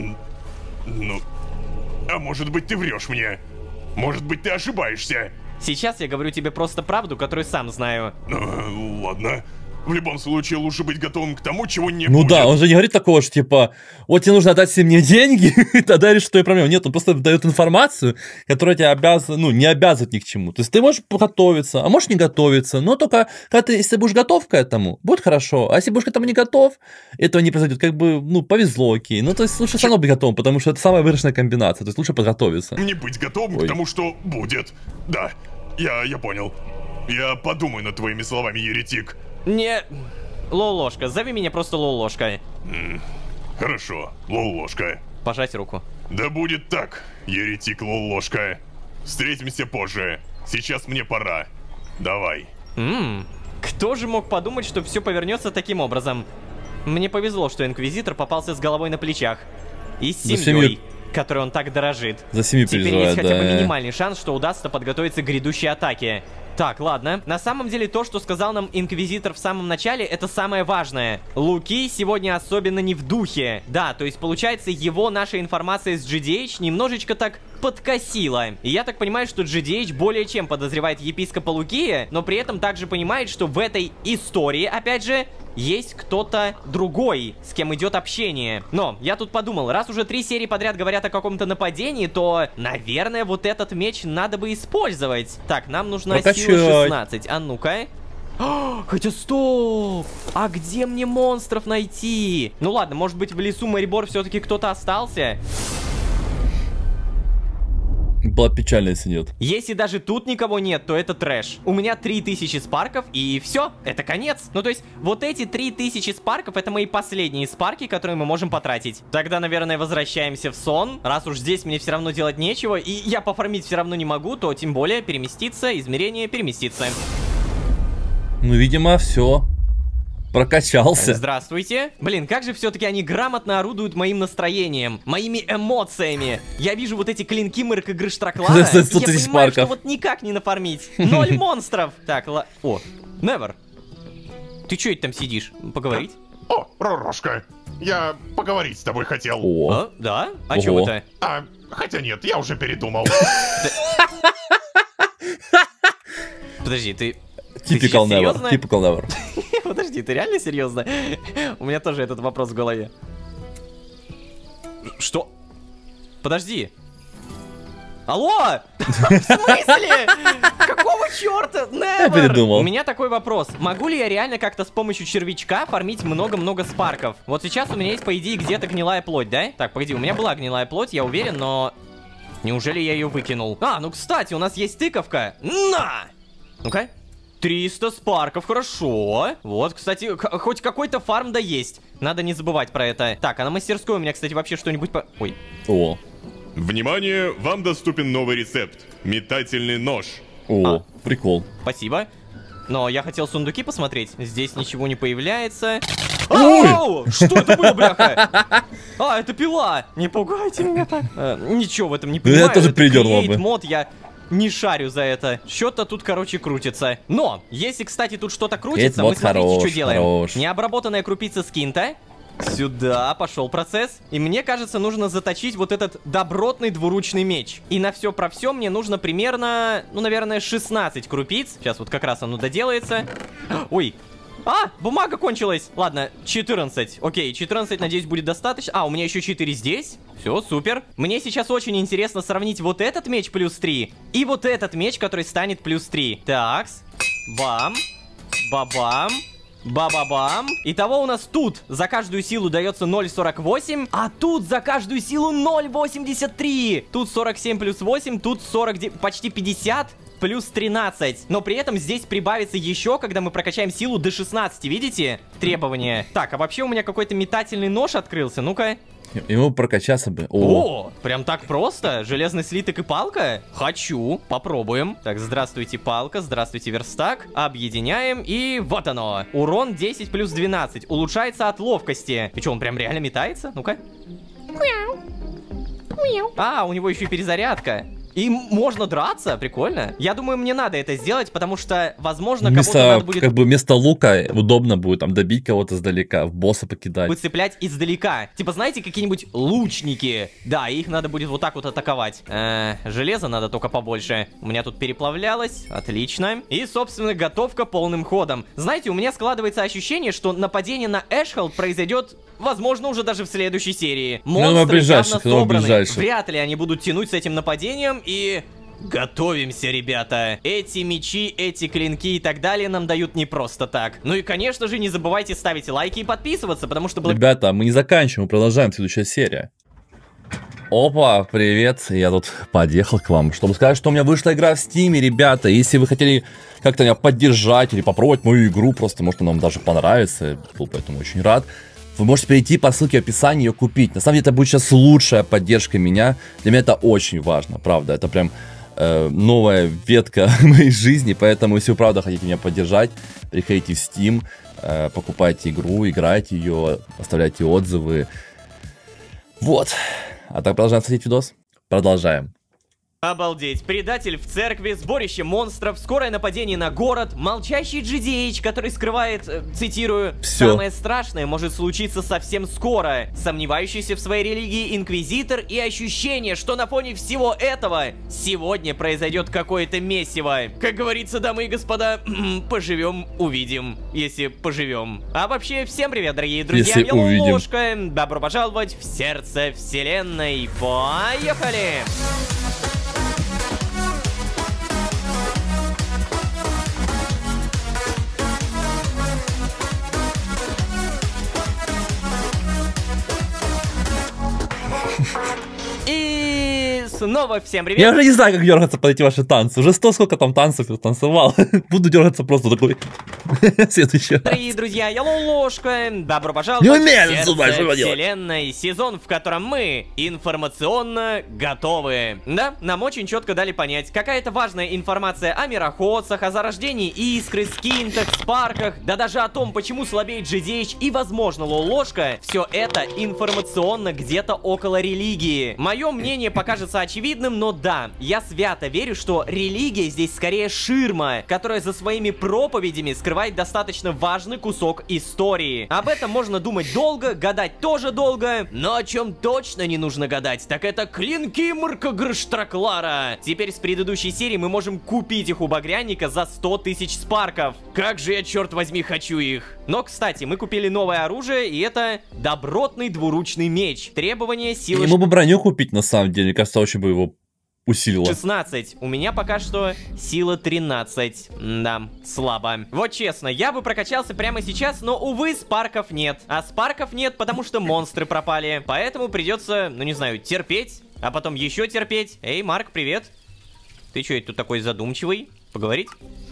Ну, а может быть ты врешь мне? Может быть ты ошибаешься? Сейчас я говорю тебе просто правду, которую сам знаю. Ладно. В любом случае лучше быть готовым к тому, чего не будет. Ну да, он же не говорит такого, что типа, вот тебе нужно отдать мне деньги, тогда решишь, что я проблема. Нет, он просто дает информацию, которая тебя не обязывает ни к чему. То есть ты можешь готовиться, а можешь не готовиться, но только если будешь готов к этому, будет хорошо. А если будешь к этому не готов, этого не произойдет. Как бы, повезло, окей. Ну, то есть лучше все равно быть готовым, потому что это самая выигрышная комбинация. То есть лучше подготовиться. Не быть готовым к тому, что будет. Да, я понял. Я подумаю над твоими словами, еретик. Не... Лол-ложка, зови меня просто Лол-ложка. Хорошо, Лол-ложка. Пожать руку. Да будет так, еретик Лол-ложка. Встретимся позже. Сейчас мне пора. Давай. Кто же мог подумать, что все повернется таким образом? Мне повезло, что инквизитор попался с головой на плечах. И с семьей, которой он так дорожит. За семью Теперь переживает, есть хотя бы минимальный шанс, что удастся подготовиться к грядущей атаке. Так, ладно. На самом деле, то, что сказал нам инквизитор в самом начале, это самое важное. Луки сегодня особенно не в духе. Да, то есть, получается, его наша информация с GDH немножечко так подкосила. И я так понимаю, что GDH более чем подозревает епископа Лукия, но при этом также понимает, что в этой истории, опять же, есть кто-то другой, с кем идет общение. Но я тут подумал, раз уже 3 серии подряд говорят о каком-то нападении, то, наверное, вот этот меч надо бы использовать. Так, нам нужна сила 16. А ну-ка. Хотя стоп! А где мне монстров найти? Ну ладно, может быть в лесу Морибор все-таки кто-то остался? Было печально, если нет. Если даже тут никого нет, то это трэш. У меня 3000 спарков, и все, это конец. Ну, то есть, вот эти 3000 спарков, это мои последние спарки, которые мы можем потратить. Тогда, наверное, возвращаемся в сон. Раз уж здесь мне все равно делать нечего, и я пофармить все равно не могу, то тем более переместиться, измерение переместиться. Ну, видимо, все. Прокачался. Здравствуйте. Блин, как же все-таки они грамотно орудуют моим настроением, моими эмоциями. Я вижу вот эти клинки Мэрк игры Штраклана, и я понимаю, что вот никак не нафармить. 0 монстров. Так, о, Невер. Ты че это там сидишь? Поговорить? О, Рорашка, я поговорить с тобой хотел. О. А, да? А чё это? Хотя нет, я уже передумал. Подожди, ты... Typical Never. Подожди, ты реально серьезно? У меня тоже этот вопрос в голове. Что? Подожди. Алло! В смысле? Какого черта? Я передумал. У меня такой вопрос. Могу ли я реально как-то с помощью червячка фармить много-много спарков? Вот сейчас у меня есть, по идее, где-то гнилая плоть, да? Так, погоди, у меня была гнилая плоть, я уверен, но... Неужели я ее выкинул? А, ну кстати, у нас есть тыковка. На! Ну-ка. 300 спарков, хорошо. Вот, кстати, хоть какой-то фарм да есть. Надо не забывать про это. Так, а на мастерской у меня, кстати, вообще что-нибудь по... Ой. О. Внимание, вам доступен новый рецепт. Метательный нож. О, прикол. Спасибо. Но я хотел сундуки посмотреть. Здесь ничего не появляется. Ой! Ау! Что это было, бляха? А, это пила. Не пугайте меня так. Ничего в этом не понимаю. Я тоже придернул бы. Мод, я... Не шарю за это. Что-то тут, короче, крутится. Но, если, кстати, тут что-то крутится, мы смотрите, что делаем. Необработанная крупица скинта. Сюда пошел процесс. И мне кажется, нужно заточить вот этот добротный двуручный меч. И на все про все мне нужно примерно, ну, наверное, 16 крупиц. Сейчас вот как раз оно доделается. Ой. А, бумага кончилась. Ладно, 14. Окей, 14, надеюсь, будет достаточно. А, у меня еще 4 здесь. Все, супер. Мне сейчас очень интересно сравнить вот этот меч плюс 3 и вот этот меч, который станет плюс 3. Такс. Бам. Бабам. Ба-ба-бам. Итого у нас тут за каждую силу дается 0,48, а тут за каждую силу 0,83. Тут 47 плюс 8, тут 40, почти 50 плюс 13. Но при этом здесь прибавится еще, когда мы прокачаем силу до 16, видите? Требования. Так, а вообще у меня какой-то метательный нож открылся, ну-ка. Ему прокачаться бы. О, прям так просто? Железный слиток и палка? Хочу, попробуем. Так, здравствуйте, палка, здравствуйте, верстак. Объединяем, и вот оно. Урон 10 плюс 12. Улучшается от ловкости. И что, он прям реально метается? Ну-ка. А, у него еще и перезарядка. И можно драться, прикольно. Я думаю, мне надо это сделать, потому что, возможно, кому-то надо будет... Как бы вместо лука удобно будет там добить кого-то издалека, в босса покидать. Выцеплять издалека. Типа, знаете, какие-нибудь лучники. Да, их надо будет вот так вот атаковать. Железа надо только побольше. У меня тут переплавлялось. Отлично. И, собственно, готовка полным ходом. Знаете, у меня складывается ощущение, что нападение на Эшхолд произойдет... Возможно, уже даже в следующей серии. Монстры явно собраны. Вряд ли они будут тянуть с этим нападением. И... Готовимся, ребята. Эти мечи, эти клинки и так далее нам дают не просто так. Ну и, конечно же, не забывайте ставить лайки и подписываться, потому что... Ребята, мы не заканчиваем, мы продолжаем следующая серия. Опа, привет, я тут подъехал к вам, чтобы сказать, что у меня вышла игра в Стиме, ребята. Если вы хотели как-то меня поддержать или попробовать мою игру, просто, может, она вам даже понравится, я был поэтому очень рад. Вы можете перейти по ссылке в описании и ее купить. На самом деле, это будет сейчас лучшая поддержка меня. Для меня это очень важно, правда. Это прям новая ветка моей жизни. Поэтому, если вы правда хотите меня поддержать, приходите в Steam, покупайте игру, играйте ее, оставляйте отзывы. Вот. А так продолжаем смотреть видос? Продолжаем. Обалдеть. Предатель в церкви, сборище монстров, скорое нападение на город, молчащий GDH, который скрывает, цитирую, Всё. «Самое страшное может случиться совсем скоро», сомневающийся в своей религии инквизитор и ощущение, что на фоне всего этого сегодня произойдет какое-то месиво. Как говорится, дамы и господа, поживем, увидим, если поживем. А вообще, всем привет, дорогие друзья, Если я увидим. Ложка, добро пожаловать в сердце вселенной. Поехали! И Снова всем привет! Я уже не знаю, как дергаться под эти ваши танцы. Уже сколько там танцев я танцевал. Буду дергаться просто такой. Следующий раз. Дорогие друзья, я Лолошка. Добро пожаловать Не в умею сердце зубы, что делать? вселенной. Сезон, в котором мы информационно готовы. Да, нам очень четко дали понять, какая-то важная информация о мироходцах, о зарождении искры, скинтах, спарках, да даже о том, почему слабеет GDH и, возможно, Лолошка. Все это информационно где-то около религии. Мое мнение покажется очевидным, но да, я свято верю, что религия здесь скорее ширма, которая за своими проповедями скрывает достаточно важный кусок истории. Об этом можно думать долго, гадать тоже долго, но о чем точно не нужно гадать, так это клинки Мркгрштраклара. Теперь с предыдущей серии мы можем купить их у Багряника за 100 тысяч спарков. Как же я, черт возьми, хочу их. Но, кстати, мы купили новое оружие, и это добротный двуручный меч. Требование силы... Ему бы броню купить, на самом деле. Мне кажется, очень бы его усилило. 16. У меня пока что сила 13. Да, слабо. Вот честно, я бы прокачался прямо сейчас, но, увы, спарков нет. А спарков нет, потому что монстры пропали. Поэтому придется, ну не знаю, терпеть, а потом еще терпеть. Эй, Марк, привет. Ты что, тут такой задумчивый? Поговорить?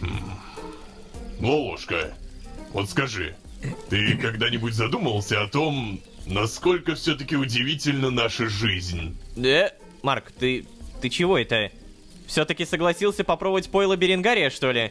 Лолошка, вот скажи, ты когда-нибудь задумывался о том, насколько все-таки удивительна наша жизнь? Марк, ты чего это? Все-таки согласился попробовать пойло Беренгария, что ли?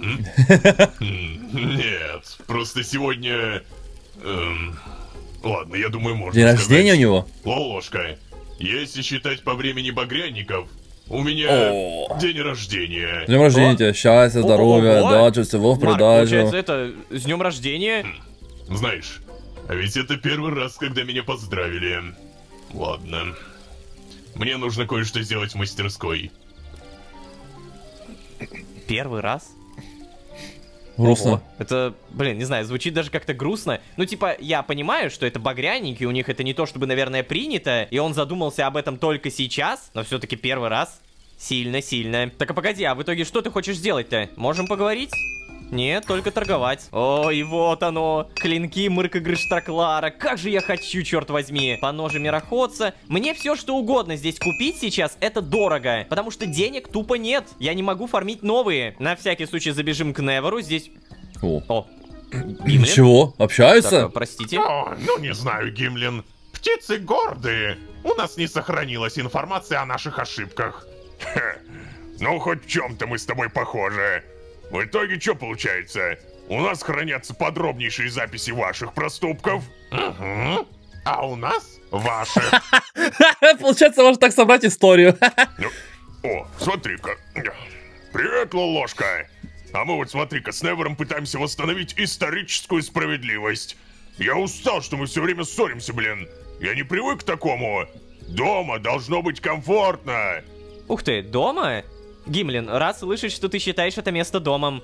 Нет, просто сегодня... Ладно, я думаю, можно День сказать. рождения у него? Лолошка, если считать по времени багряников, у меня день рождения. С днем рождения тебя, счастья, здоровья, удачи, всего в Марк, продажу. получается, это с днем рождения? Знаешь, а ведь это первый раз, когда меня поздравили. Ладно. Мне нужно кое-что сделать в мастерской. Первый раз? Грустно. Ого. Это, блин, не знаю, звучит даже как-то грустно. Ну, типа, я понимаю, что это багряники, у них это не то чтобы, наверное, принято, и он задумался об этом только сейчас, но все-таки первый раз. Сильно-сильно. Так, а погоди, а в итоге что ты хочешь сделать-то? Можем поговорить? Нет, только торговать. Ой, вот оно. Клинки Мркгрштраклара. Как же я хочу, черт возьми. Поножи мироходца. Мне все, что угодно здесь купить сейчас, это дорого. Потому что денег тупо нет. Я не могу фармить новые. На всякий случай забежим к Неверу. Здесь... О. Гимлин. Чего? Общаются? Так, простите. О, ну не знаю, Гимлин. Птицы гордые. У нас не сохранилась информация о наших ошибках. Ну, хоть в чем-то мы с тобой похожи. В итоге что получается? У нас хранятся подробнейшие записи ваших проступков. Угу. А у нас ваши. Получается, можно так собрать историю. О, смотри-ка. Привет, Лолошка. А мы вот, смотри-ка, с Невером пытаемся восстановить историческую справедливость. Я устал, что мы все время ссоримся, блин. Я не привык к такому. Дома должно быть комфортно. Ух ты, дома? Гимлин, рад слышать, что ты считаешь это место домом.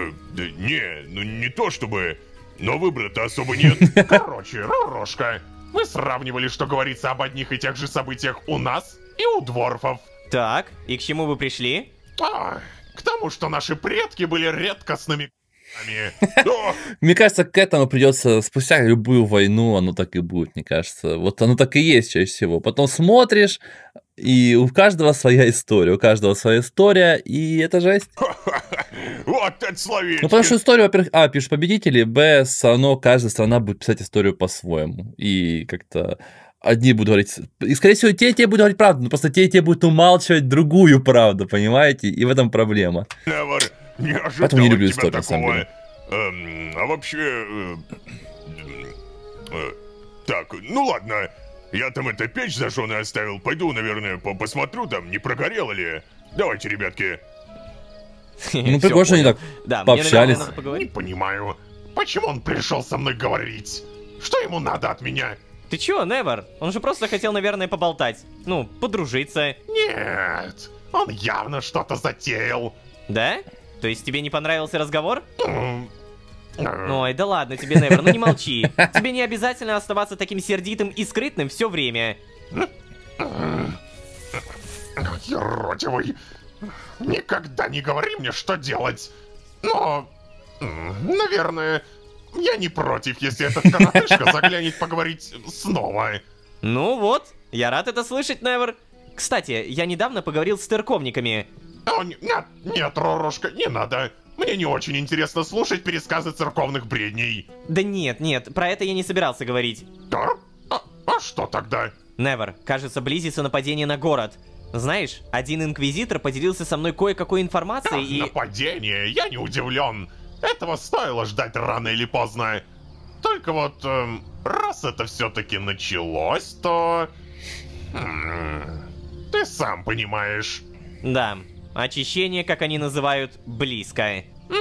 Ну не то чтобы, но выбора-то особо нет. Короче, Лолошка, вы сравнивали, что говорится об одних и тех же событиях у нас и у дворфов. Так, и к чему вы пришли? К тому, что наши предки были редкостными Мне кажется, к этому придется спустя любую войну, оно так и будет, мне кажется. Вот оно так и есть чаще всего. Потом смотришь, и у каждого своя история, и это жесть. Вот это словечко. Ну, потому что историю, во-первых, пишут победители, все равно каждая страна будет писать историю по-своему. И как-то одни будут говорить... И, скорее всего, те будут говорить правду, но просто те будут умалчивать другую правду, понимаете? И в этом проблема. Не ожидал Поэтому не люблю от тебя историю, на самом такого. деле. А вообще... Так, ну ладно. Я там это печь зажжённую оставил. Пойду, наверное, посмотрю там, не прогорело ли. Давайте, ребятки. Ну, прикольно, что они так Да, пообщались. мне надо Не поговорить. понимаю, почему он пришел со мной говорить? Что ему надо от меня? Ты чё, Невер? Он же просто хотел, наверное, поболтать. Ну, подружиться. Нет, он явно что-то затеял. Да? То есть тебе не понравился разговор? Ой, да ладно тебе, Невер, ну не молчи. Тебе не обязательно оставаться таким сердитым и скрытным все время. Еродивый, никогда не говори мне, что делать. Но, наверное, я не против, если этот коротышка заглянет поговорить снова. Ну вот, я рад это слышать, Невер. Кстати, я недавно поговорил с церковниками. О, нет, Рорушка, не надо. Мне не очень интересно слушать пересказы церковных бредней. Да нет, про это я не собирался говорить. Да? А что тогда? Невер, кажется, близится нападение на город. Знаешь, один инквизитор поделился со мной кое-какой информацией и... Нападение? Я не удивлен. Этого стоило ждать рано или поздно. Только вот, раз это все-таки началось, то... Ты сам понимаешь. Да, очищение, как они называют, близко.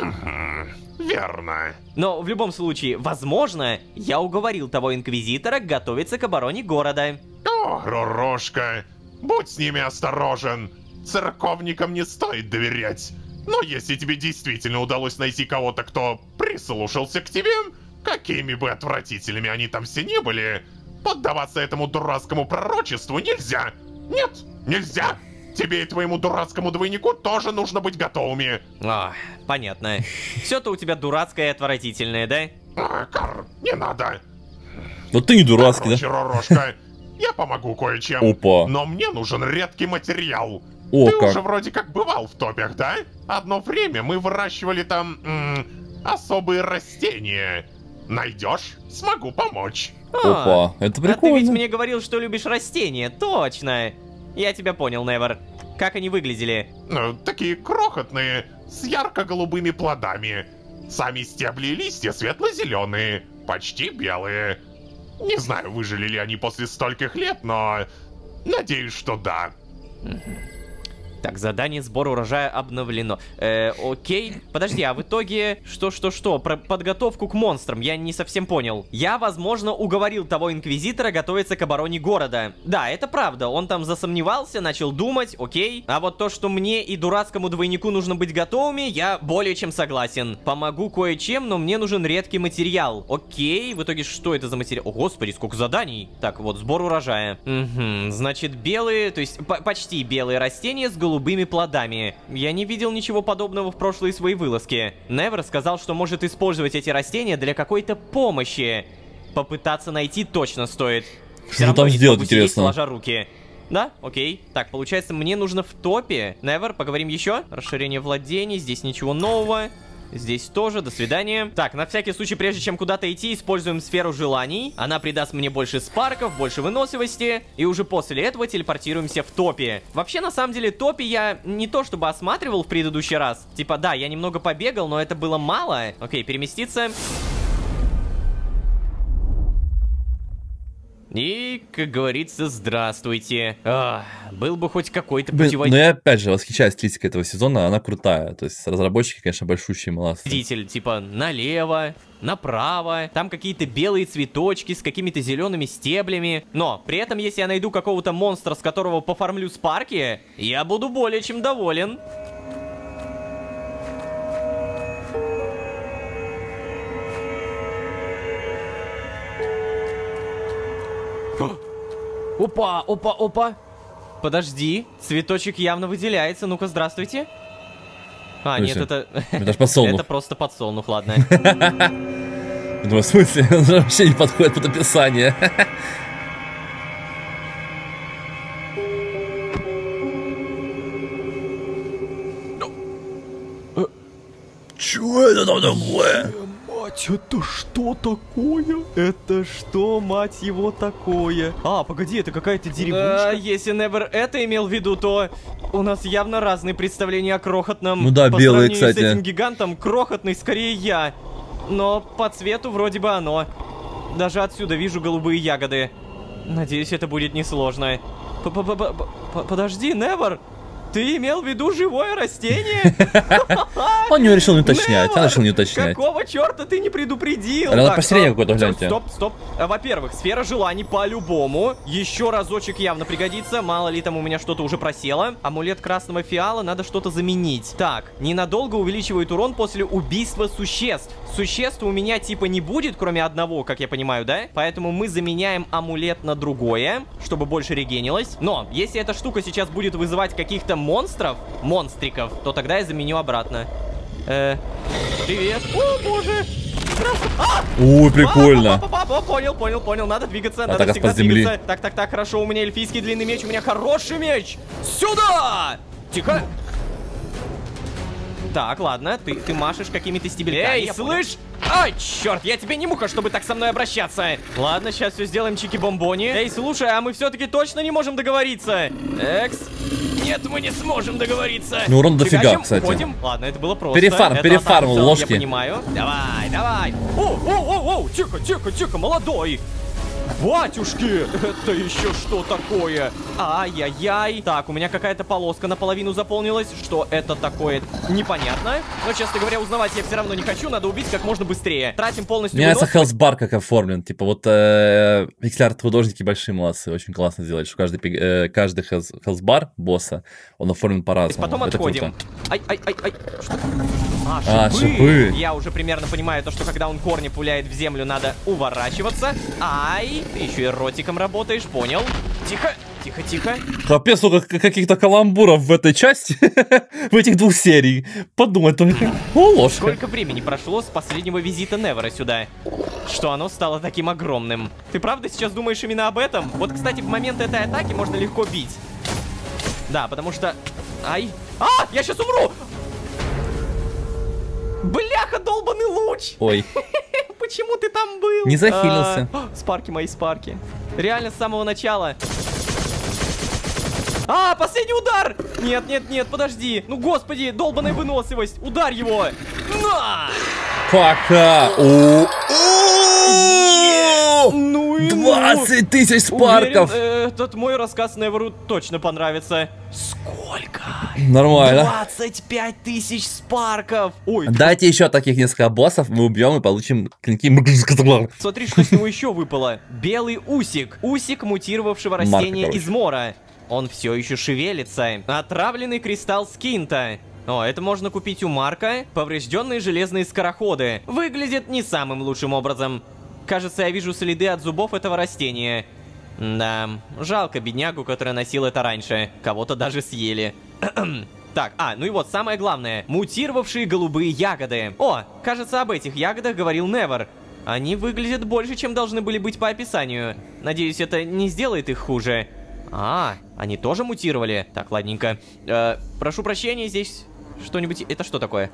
Верно. Но в любом случае, возможно, я уговорил того инквизитора готовиться к обороне города. О, Рорушка, будь с ними осторожен. Церковникам не стоит доверять. Но если тебе действительно удалось найти кого-то, кто прислушался к тебе, какими бы отвратительными они там все ни были, поддаваться этому дурацкому пророчеству нельзя. Нет, нельзя. Тебе и твоему дурацкому двойнику тоже нужно быть готовыми. Понятно. Все-то у тебя дурацкое и отвратительное, да? Карл, не надо. Но ты не дурацкий, короче, да? Рорушка, я помогу кое-чем. Опа. Но мне нужен редкий материал. О, Ты как. уже вроде как бывал в топях, да? Одно время мы выращивали там особые растения. Найдешь? Смогу помочь. Опа, это А ты ведь прикольно. мне говорил, что любишь растения, точно. Я тебя понял, Невер. Как они выглядели? Такие крохотные, с ярко-голубыми плодами. Сами стебли и листья светло-зеленые, почти белые. Не знаю, выжили ли они после стольких лет, но надеюсь, что да. Так, задание сбора урожая обновлено. Окей. Подожди, а в итоге... Что? Про подготовку к монстрам. Я не совсем понял. Я, возможно, уговорил того инквизитора готовиться к обороне города. Да, это правда. Он там засомневался, начал думать, окей. А вот то, что мне и дурацкому двойнику нужно быть готовыми, я более чем согласен. Помогу кое-чем, но мне нужен редкий материал. Окей. В итоге, что это за материал? О, господи, сколько заданий. Так, вот, сбор урожая. Значит, белые, то есть почти белые растения с голубыми плодами. Я не видел ничего подобного в прошлой своей вылазке. Невер сказал, что может использовать эти растения для какой-то помощи. Попытаться найти точно стоит. Что там сделать, интересно? Сложа руки. Да, окей. Так, получается, мне нужно в топе. Невер, поговорим еще. Расширение владений, здесь ничего нового. Здесь тоже, до свидания. Так, на всякий случай, прежде чем куда-то идти, используем сферу желаний. Она придаст мне больше спарков, больше выносливости. И уже после этого телепортируемся в топе. Вообще, на самом деле, топе я не то чтобы осматривал в предыдущий раз. Типа, да, я немного побегал, но это было мало. Окей, переместиться. И, как говорится, здравствуйте. Был бы хоть какой-то путеводитель. Но я опять же восхищаюсь стилистикой этого сезона, она крутая. То есть разработчики, конечно, большущие молодцы. Типа налево, направо, там какие-то белые цветочки с какими-то зелеными стеблями. Но при этом, если я найду какого-то монстра, с которого пофармлю спарки, я буду более чем доволен. Опа. Подожди, цветочек явно выделяется. Ну-ка, здравствуйте. Нет, это... Это ж подсолнух. Это просто подсолнух, ладно. Я думаю, в смысле? Он же вообще не подходит под описание. Чё это там такое? Мать, это что такое? Это что, мать его, такое? Погоди, это какая-то деревушка? Если Невер это имел в виду, то у нас явно разные представления о крохотном. Ну да, белые, По сравнению кстати. с этим гигантом, крохотный скорее я. Но по цвету вроде бы оно. Даже отсюда вижу голубые ягоды. Надеюсь, это будет несложно. Подожди, Невер. Ты имел в виду живое растение? Он не решил не уточнять, он решил не уточнять. Какого черта ты не предупредил? Это надо посередине какое-то, гляньте. Стоп. Во-первых, сфера желаний по-любому. Еще разочек явно пригодится. Мало ли там у меня что-то уже просело. Амулет красного фиала, надо что-то заменить. Так, ненадолго увеличивает урон после убийства существ. Существ у меня типа не будет, кроме одного, как я понимаю, да? Поэтому мы заменяем амулет на другое, чтобы больше регенилось. Но, если эта штука сейчас будет вызывать каких-то монстриков, то тогда я заменю обратно. Привет. О, боже. Ой, прикольно. Понял, надо двигаться, надо Атака всегда с земли. двигаться. Так, хорошо, у меня эльфийский длинный меч, у меня хороший меч. Сюда! Тихо. Так, ладно, ты машешь какими-то стебельками. Эй, слышь? Ай, черт, я тебе не муха, чтобы так со мной обращаться. Ладно, сейчас все сделаем чики-бомбони. Эй, слушай, а мы все-таки точно не можем договориться? Экс. Нет, мы не сможем договориться. Ну, урон дофига, Фигачим, кстати. Уходим. Ладно, это было просто. Перефарм ложки. Я понимаю. Давай. Оу, тихо, молодой. Батюшки, это еще что такое? Ай-яй-яй. Так, у меня какая-то полоска наполовину заполнилась. Что это такое? Непонятно. Но, честно говоря, узнавать я все равно не хочу. Надо убить как можно быстрее. Тратим полностью. Мне нравится хелсбар как оформлен. Типа вот пиксель-арт художники большие молодцы. Очень классно сделать, что каждый хелсбар босса, он оформлен по-разному. Потом это отходим. круто. Ай. Что? Шипы. Я уже примерно понимаю то, что когда он корни пуляет в землю, надо уворачиваться. Ай, ты еще и ротиком работаешь, понял? Тихо. Капец, сколько каких-то каламбуров в этой части, в этих двух сериях. Подумай только. О, ложка. Сколько времени прошло с последнего визита Невера сюда, что оно стало таким огромным? Ты правда сейчас думаешь именно об этом? Вот, кстати, в момент этой атаки можно легко бить. Да, потому что... Ай. Я сейчас умру! Бляха, долбаный луч! Ой. Почему ты там был? Не захилился. Спарки мои, спарки. Реально с самого начала. Последний удар! Нет, подожди. Ну, господи, долбаная выносливость. Ударь его. На! Пока. Ну и 20 тысяч спарков. Уверен, этот мой рассказ Неверу точно понравится. Сколько? Нормально. 25 тысяч спарков. Ой, Дайте еще таких несколько боссов, мы убьем и получим клинки. смотри, что с него еще выпало. Белый усик. Усик мутировавшего растения из мора. Он все еще шевелится. Отравленный кристалл скинта. Это можно купить у Марка. Поврежденные железные скороходы. Выглядит не самым лучшим образом. Кажется, я вижу следы от зубов этого растения. Да, жалко беднягу, который носил это раньше. Кого-то даже съели. Так, ну и вот самое главное. Мутировавшие голубые ягоды. Кажется, об этих ягодах говорил Невер. Они выглядят больше, чем должны были быть по описанию. Надеюсь, это не сделает их хуже. Они тоже мутировали? Так, ладненько. Прошу прощения, здесь что-нибудь... Это что такое?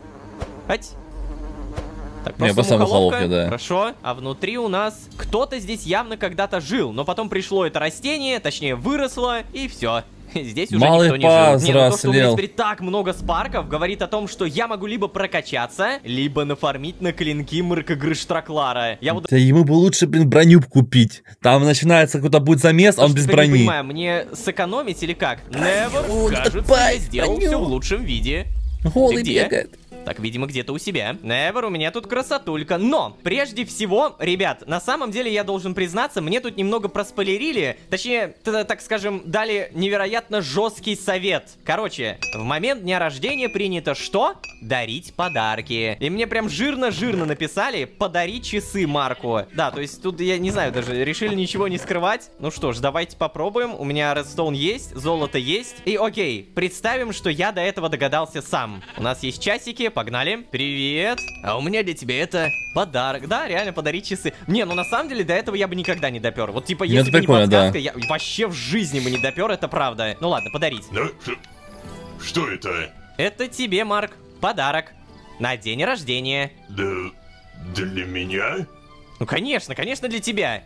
Так, просто мухоловка, да. Хорошо. А внутри у нас... Кто-то здесь явно когда-то жил, но потом пришло это растение, точнее выросло, и все. Здесь уже Малый никто не жил. То, что у меня повзрослел. теперь так много спарков, говорит о том, что я могу либо прокачаться, либо нафармить на клинки Мркгрыштраклара. Да ему бы лучше, броню купить. Там начинается какой-то будет замес, а он без брони. Не понимаю, мне сэкономить или как? Невер, кажется, я сделал все в лучшем виде. Голый бегает. Так, видимо, где-то у себя. Невер, у меня тут красотулька. Но, прежде всего, ребят, на самом деле я должен признаться, мне тут немного проспойлерили. Точнее, так скажем, дали невероятно жесткий совет. Короче, в момент дня рождения принято что? Дарить подарки. И мне прям жирно-жирно написали: подари часы Марку. Да, то есть тут, я не знаю, даже решили ничего не скрывать. Ну что ж, давайте попробуем. У меня редстоун есть, золото есть. И окей, представим, что я до этого догадался сам. У нас есть часики. Погнали. Привет. А у меня для тебя это подарок. Да, реально подарить часы. Не, ну на самом деле до этого я бы никогда не допер. Вот типа, если бы не подсказка, я вообще в жизни бы не допер, это правда. Ну ладно, подарить. Что это? Это тебе, Марк, подарок. На день рождения. Да, для меня? Ну конечно для тебя.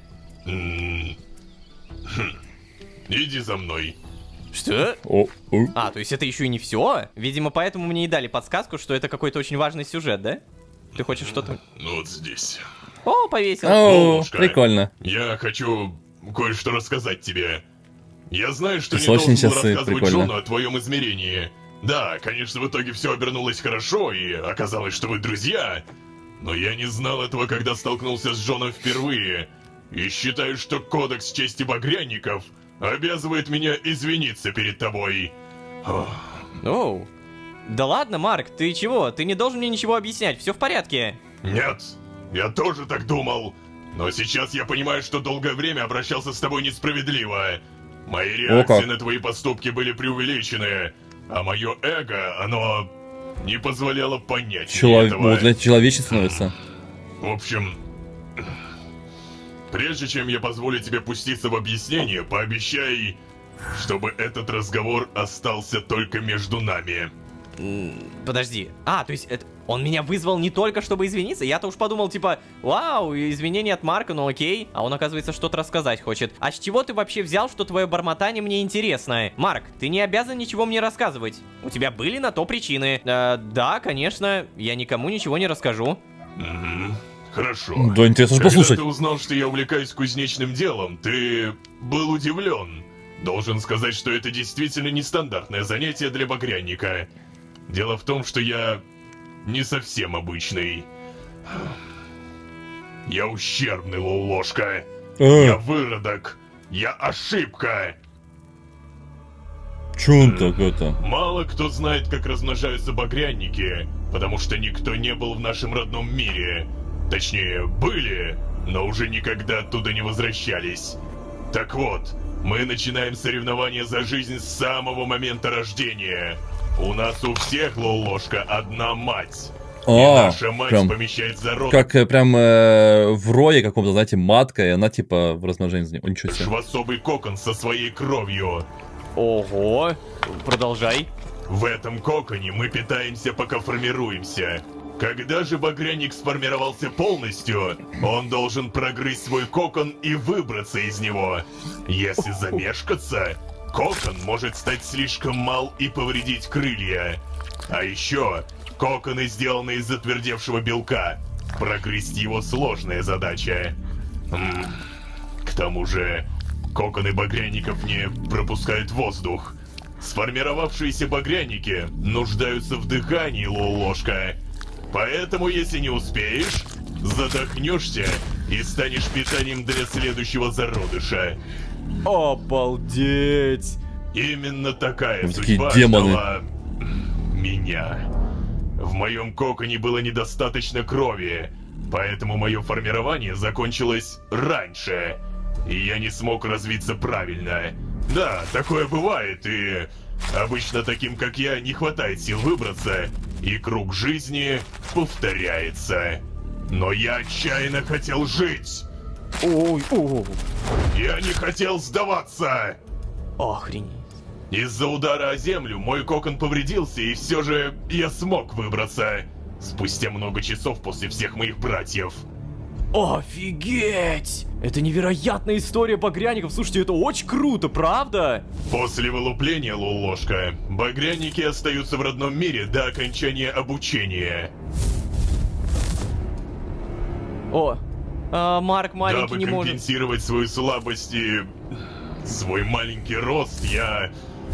Иди за мной. Что? То есть это еще и не все? Видимо, поэтому мне и дали подсказку, что это какой-то очень важный сюжет, да? Ты хочешь что-то? Ну вот здесь. Повесил. Прикольно. Я хочу кое-что рассказать тебе. Я знаю, что не Песочные должен был часы, рассказывать прикольно. Джону о твоем измерении. Да, конечно, в итоге все обернулось хорошо, и оказалось, что вы друзья. Но я не знал этого, когда столкнулся с Джоном впервые. И считаю, что кодекс чести багряников обязывает меня извиниться перед тобой. Да ладно, Марк, ты чего? Ты не должен мне ничего объяснять, все в порядке. Нет, я тоже так думал. Но сейчас я понимаю, что долгое время обращался с тобой несправедливо. Мои реакции на твои поступки были преувеличены, а мое эго, оно не позволяло понять этого. Вот для человечества становится. В общем, прежде чем я позволю тебе пуститься в объяснение, пообещай, чтобы этот разговор остался только между нами. Подожди. То есть он меня вызвал не только, чтобы извиниться? Я-то уж подумал, типа, вау, извинения от Марка, ну окей. А он, оказывается, что-то рассказать хочет. А с чего ты вообще взял, что твое бормотание мне интересно? Марк, ты не обязан ничего мне рассказывать. У тебя были на то причины. Да, конечно, я никому ничего не расскажу. Хорошо. Да, интересно послушать. Когда ты узнал, что я увлекаюсь кузнечным делом, ты был удивлен. Должен сказать, что это действительно нестандартное занятие для багряника. Дело в том, что я не совсем обычный. Я ущербный, Лолошка. Я выродок. Я ошибка. Чё он так это? Мало кто знает, как размножаются багряники, потому что никто не был в нашем родном мире. Точнее, были, но уже никогда оттуда не возвращались. Так вот, мы начинаем соревнования за жизнь с самого момента рождения. У нас у всех, Лолошка, одна мать. И наша мать прям, помещает зародыш. как прям в рое каком-то, знаете, матка, и она типа в размножении за ней. Ничего себе. В особый кокон со своей кровью. Ого, продолжай. В этом коконе мы питаемся, пока формируемся. Когда же багряник сформировался полностью, он должен прогрызть свой кокон и выбраться из него. Если замешкаться, кокон может стать слишком мал и повредить крылья. А еще, коконы сделаны из затвердевшего белка. Прогрызть его сложная задача. К тому же, коконы багряников не пропускают воздух. Сформировавшиеся багряники нуждаются в дыхании, Лолошка. Поэтому, если не успеешь, задохнешься и станешь питанием для следующего зародыша. Обалдеть! Именно такая Вот судьба такие демоны. ждала меня. В моем коконе было недостаточно крови, поэтому мое формирование закончилось раньше, и я не смог развиться правильно. Да, такое бывает, и обычно таким, как я, не хватает сил выбраться, и круг жизни повторяется. Но я отчаянно хотел жить. Я не хотел сдаваться. Охренеть. Из-за удара о землю мой кокон повредился, и все же я смог выбраться. Спустя много часов после всех моих братьев. Офигеть! Это невероятная история багряников. Слушайте, это очень круто, правда? После вылупления, Лолошка, багряники остаются в родном мире до окончания обучения. Марк маленький Дабы не может. компенсировать свою слабость и свой маленький рост, я...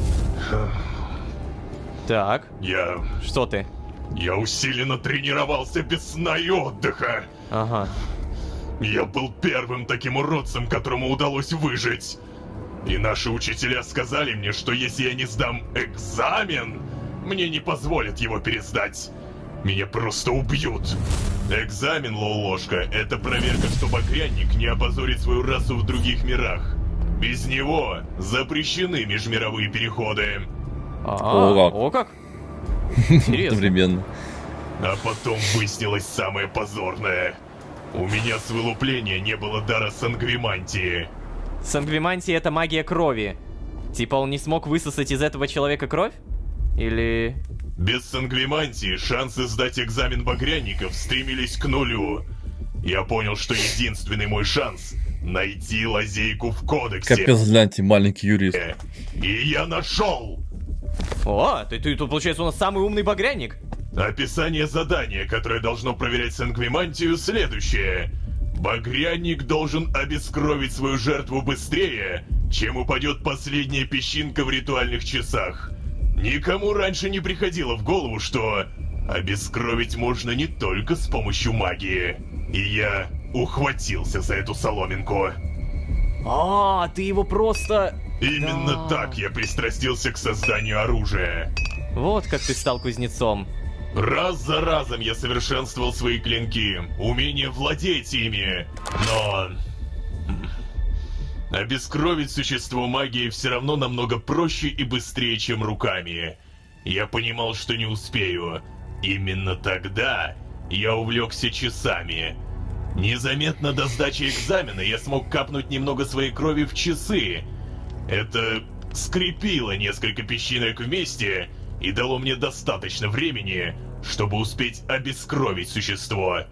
Так, что ты? Я усиленно тренировался без сна и отдыха. Ага. Я был первым таким уродцем, которому удалось выжить. И наши учителя сказали мне, что если я не сдам экзамен, мне не позволят его пересдать. Меня просто убьют. Экзамен, Лолошка, это проверка, что багряник не опозорит свою расу в других мирах. Без него запрещены межмировые переходы. О как? Интересно. Одновременно. А потом выяснилось самое позорное. У меня с вылупления не было дара сангвимантии. Сангвимантия — это магия крови. Типа он не смог высосать из этого человека кровь? Или... Без сангвимантии шансы сдать экзамен багряников стремились к нулю. Я понял, что единственный мой шанс — найти лазейку в кодексе. Капец, гляньте, маленький юрист. И я нашел! Ты тут, получается, у нас самый умный багряник. Описание задания, которое должно проверять сангвимантию, следующее. Багряник должен обескровить свою жертву быстрее, чем упадет последняя песчинка в ритуальных часах. Никому раньше не приходило в голову, что обескровить можно не только с помощью магии. И я ухватился за эту соломинку. Ты его просто... Именно так я пристрастился к созданию оружия. Вот как ты стал кузнецом. Раз за разом я совершенствовал свои клинки, умение владеть ими, но... Обескровить существо магии все равно намного проще и быстрее, чем руками. Я понимал, что не успею. Именно тогда я увлекся часами. Незаметно до сдачи экзамена я смог капнуть немного своей крови в часы. Это скрепило несколько песчинок вместе и дало мне достаточно времени, чтобы успеть обескровить существо.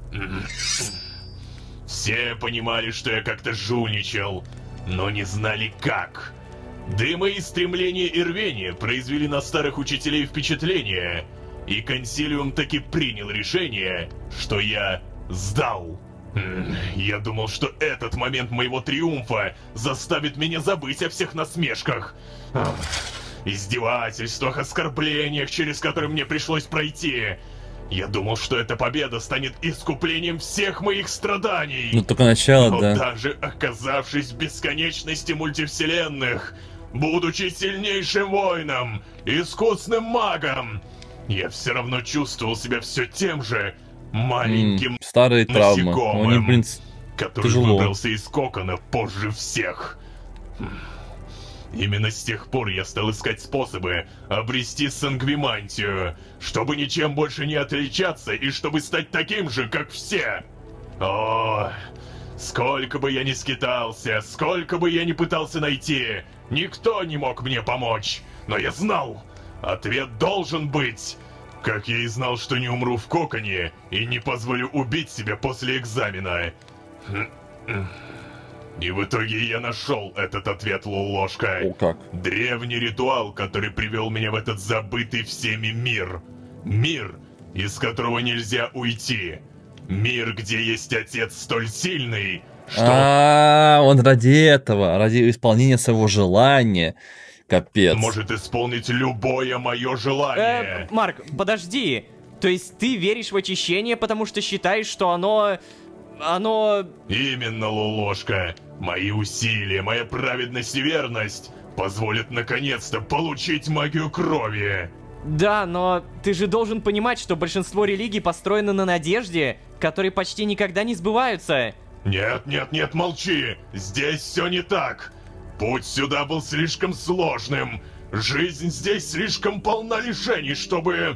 Все понимали, что я как-то жульничал, но не знали как. Да и мои стремления и рвения произвели на старых учителей впечатление, и консилиум таки принял решение, что я сдал. Я думал, что этот момент моего триумфа заставит меня забыть о всех насмешках, издевательствах, оскорблениях, через которые мне пришлось пройти. Я думал, что эта победа станет искуплением всех моих страданий. Ну, только начало, но да. даже оказавшись в бесконечности мультивселенных, будучи сильнейшим воином, искусным магом, я все равно чувствовал себя все тем же маленьким старые травмы. насекомым, Они, блин, который тяжело. выбрался из кокона позже всех. Именно с тех пор я стал искать способы обрести сангвимантию, чтобы ничем больше не отличаться и чтобы стать таким же, как все. О, сколько бы я ни скитался, сколько бы я ни пытался найти, никто не мог мне помочь. Но я знал, ответ должен быть. Как я и знал, что не умру в коконе и не позволю убить себя после экзамена. И в итоге я нашел этот ответ, Лулошка. О, как? Древний ритуал, который привел меня в этот забытый всеми мир. Мир, из которого нельзя уйти. Мир, где есть отец столь сильный, что Он ради этого, ради исполнения своего желания. Капец. может исполнить любое мое желание. Марк, подожди. То есть ты веришь в очищение, потому что считаешь, что оно... Именно, Лулошка. Мои усилия, моя праведность и верность позволят наконец-то получить магию крови. Да, но ты же должен понимать, что большинство религий построены на надежде, которые почти никогда не сбываются. Нет, нет, нет, молчи. Здесь все не так. Путь сюда был слишком сложным. Жизнь здесь слишком полна лишений, чтобы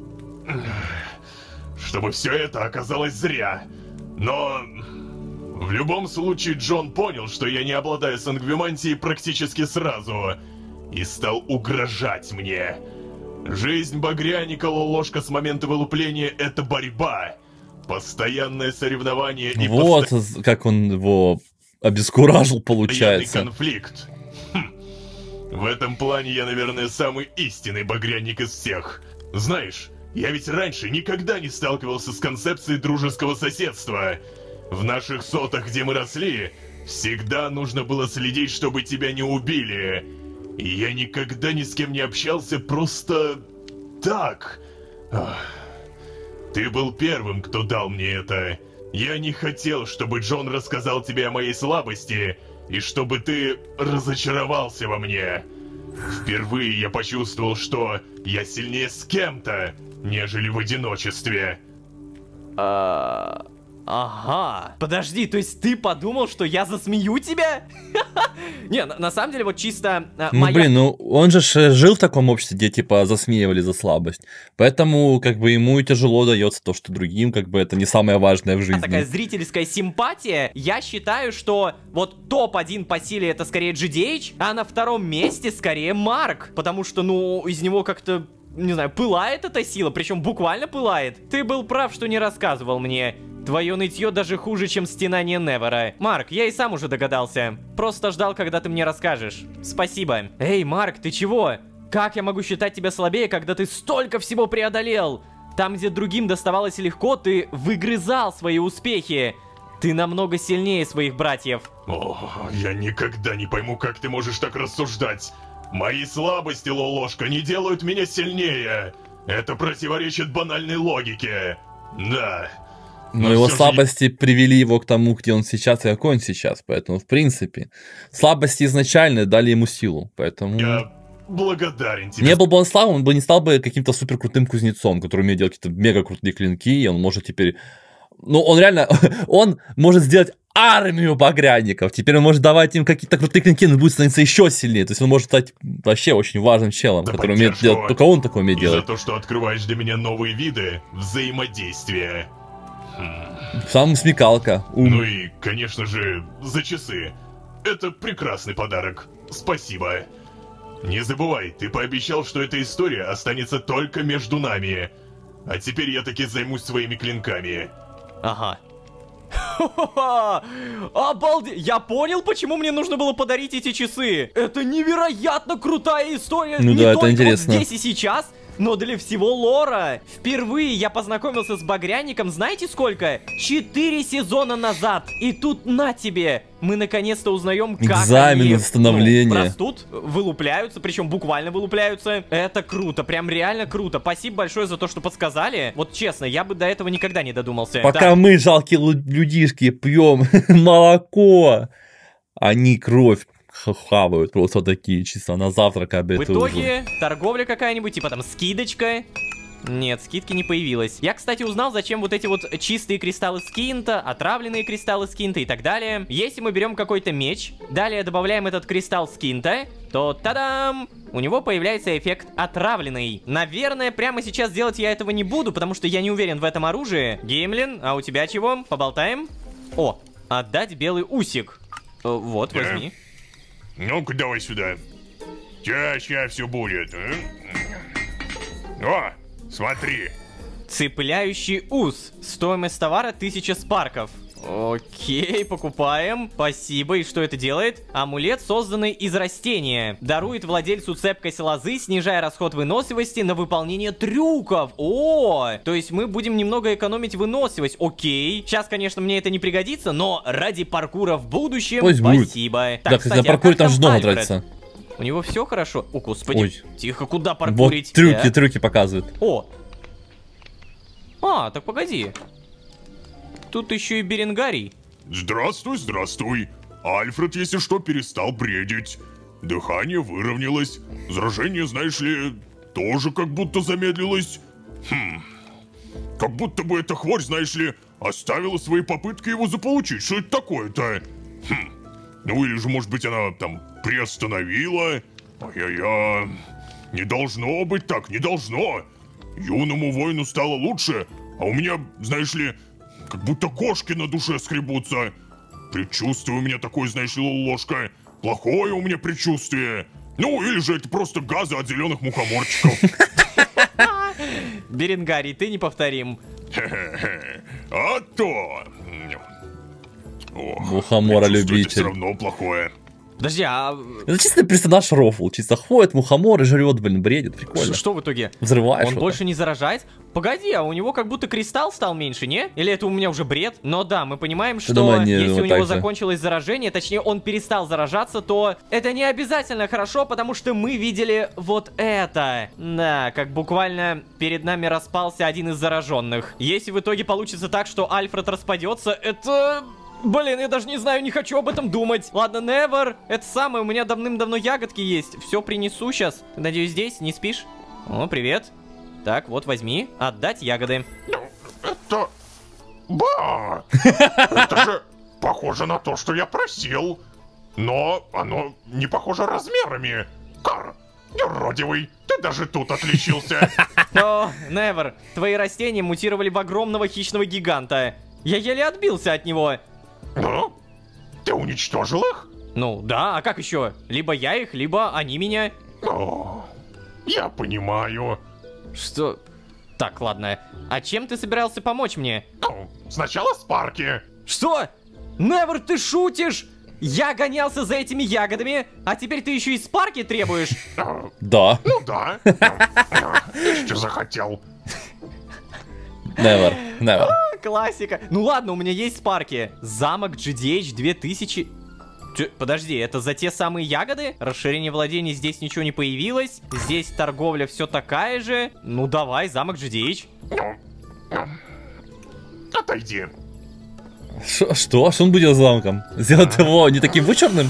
все это оказалось зря. Но в любом случае Джон понял, что я не обладаю сангвимантией практически сразу, и стал угрожать мне. Жизнь багряника Лулошка с момента вылупления — это борьба, постоянное соревнование и Вот как он его обескуражил, получается. конфликт. В этом плане я, наверное, самый истинный багряник из всех. Знаешь, я ведь раньше никогда не сталкивался с концепцией дружеского соседства. В наших сотах, где мы росли, всегда нужно было следить, чтобы тебя не убили. И я никогда ни с кем не общался просто так. Ты был первым, кто дал мне это. Я не хотел, чтобы Джон рассказал тебе о моей слабости, и чтобы ты разочаровался во мне. Впервые я почувствовал, что я сильнее с кем-то, нежели в одиночестве. Ага. Подожди, то есть ты подумал, что я засмею тебя? Не, на самом деле, вот чисто Ну, он же жил в таком обществе, где, типа, засмеивали за слабость. Поэтому, как бы, ему и тяжело дается то, что другим, как бы, это не самое важное в жизни. такая зрительская симпатия. Я считаю, что вот топ-1 по силе это скорее GDH, а на втором месте скорее Марк. Потому что, ну, из него как-то, не знаю, пылает эта сила, причем буквально пылает. Ты был прав, что не рассказывал мне. Твое нытье даже хуже, чем стенание Невера. Марк, я и сам уже догадался. Просто ждал, когда ты мне расскажешь. Спасибо. Эй, Марк, ты чего? Как я могу считать тебя слабее, когда ты столько всего преодолел? Там, где другим доставалось легко, ты выгрызал свои успехи. Ты намного сильнее своих братьев. О, я никогда не пойму, как ты можешь так рассуждать. Мои слабости, Лулошка, не делают меня сильнее. Это противоречит банальной логике. Да. Но его слабости привели его к тому, где он сейчас и какой он сейчас. Поэтому, в принципе, слабости изначально дали ему силу. Поэтому... Я благодарен тебе. Не был бы он слабым, он бы не стал бы каким-то супер крутым кузнецом, который умеет делать какие-то мега крутые клинки, и он может теперь... Ну, он реально... Он может сделать армию багряников. Теперь он может давать им какие-то крутые клинки, но будет становиться еще сильнее. То есть он может стать вообще очень важным челом, который умеет делать... Только он такой умеет делать. За то, что открываешь для меня новые виды взаимодействия. Сам смекалка. Ну и, конечно же, за часы. Это прекрасный подарок. Спасибо. Не забывай, ты пообещал, что эта история останется только между нами. А теперь я таки займусь своими клинками. Ага. Обалдеть! Я понял, почему мне нужно было подарить эти часы. Это невероятно крутая история. Ну не да, это только интересно. Вот здесь и сейчас, но для всего лора. Впервые я познакомился с Багряником, знаете сколько? 4 сезона назад. И тут на тебе. Мы наконец-то узнаем, как Экзамен они восстановления. растут, вылупляются, причем буквально вылупляются. Это круто, прям реально круто. Спасибо большое за то, что подсказали. Вот честно, я бы до этого никогда не додумался. Пока Да. мы, жалкие людишки, пьем молоко, они кровь хавают просто такие чисто на завтрак, обед, В итоге торговля какая-нибудь, типа там скидочка. Нет, скидки не появилась. Я, кстати, узнал, зачем вот эти вот чистые кристаллы скинта, отравленные кристаллы скинта и так далее. Если мы берем какой-то меч, далее добавляем этот кристалл скинта, то та-дам! У него появляется эффект отравленный. Наверное, прямо сейчас делать я этого не буду, потому что я не уверен в этом оружии. Геймлин, а у тебя чего? Поболтаем? О, отдать белый усик. Вот, возьми. Ну-ка, давай сюда. Сейчас все будет. О, смотри. Цепляющий ус. Стоимость товара 1000 спарков. Окей, покупаем. Спасибо. И что это делает? Амулет, созданный из растения. Дарует владельцу цепкость лозы, снижая расход выносливости на выполнение трюков. О, то есть мы будем немного экономить выносливость. Окей. Сейчас, конечно, мне это не пригодится, но ради паркура в будущем Пусть будет. спасибо. Да, кстати, на паркуре там же много Альфред? тратится. У него все хорошо? О, господи. Ой. Тихо, куда Вот паркурить? трюки показывают. О! А, так погоди. Тут еще и Беренгарий. Здравствуй, здравствуй. Альфред, если что, перестал бредить. Дыхание выровнялось. Заражение, знаешь ли, тоже как будто замедлилось. Как будто бы эта хворь, знаешь ли, оставила свои попытки его заполучить. Что это такое-то? Ну или же, может быть, она там приостановила? Ай-яй-яй. Не должно быть так, не должно. Юному воину стало лучше, а у меня, знаешь ли, как будто кошки на душе скребутся. Предчувствие у меня такое, знаешь ли, ложка. Плохое у меня предчувствие. Ну, или же это просто газы от зеленых мухоморчиков. Беренгарий, ты неповторим. А то... Мухомора-любитель. Все равно плохое. Подожди, а Это чисто персонаж рофл. Чисто ходит, мухомор и жрет, блин, бредит. Прикольно. что в итоге? Взрываешь. Он что-то. больше не заражает? Погоди, а у него как будто кристалл стал меньше, не? Или это у меня уже бред? Но да, мы понимаем, что думаю, не, если вот у него так же. закончилось заражение, точнее он перестал заражаться, то это не обязательно хорошо, потому что мы видели вот это. Да, как буквально перед нами распался один из зараженных. Если в итоге получится так, что Альфред распадется, это... Блин, я даже не знаю, не хочу об этом думать. Ладно, never. Это самое, у меня давным-давно ягодки есть. Все принесу сейчас. Ты, надеюсь, здесь? Не спишь? О, привет. Так, вот, возьми. Отдать ягоды. Это... Ба! Это же похоже на то, что я просил. Но оно не похоже размерами. Кар, юродивый, ты даже тут отличился. О, never. Твои растения мутировали в огромного хищного гиганта. Я еле отбился от него. Ну? Ты уничтожил их? Ну, да, а как еще? Либо я их, либо они меня. О, я понимаю. Что? Так, ладно. А чем ты собирался помочь мне? Ну, сначала Спарки. Что? Невер, ты шутишь? Я гонялся за этими ягодами, а теперь ты еще и спарки требуешь? Да. Ну да. Что захотел? Never. Классика. Ну ладно, у меня есть спарки. Замок GDH 2000... Подожди, это за те самые ягоды? Расширение владений, здесь ничего не появилось. Здесь торговля все такая же. Ну давай, замок GDH. Отойди. Что? Что он будет с замком? Сделать его не таким вычурным?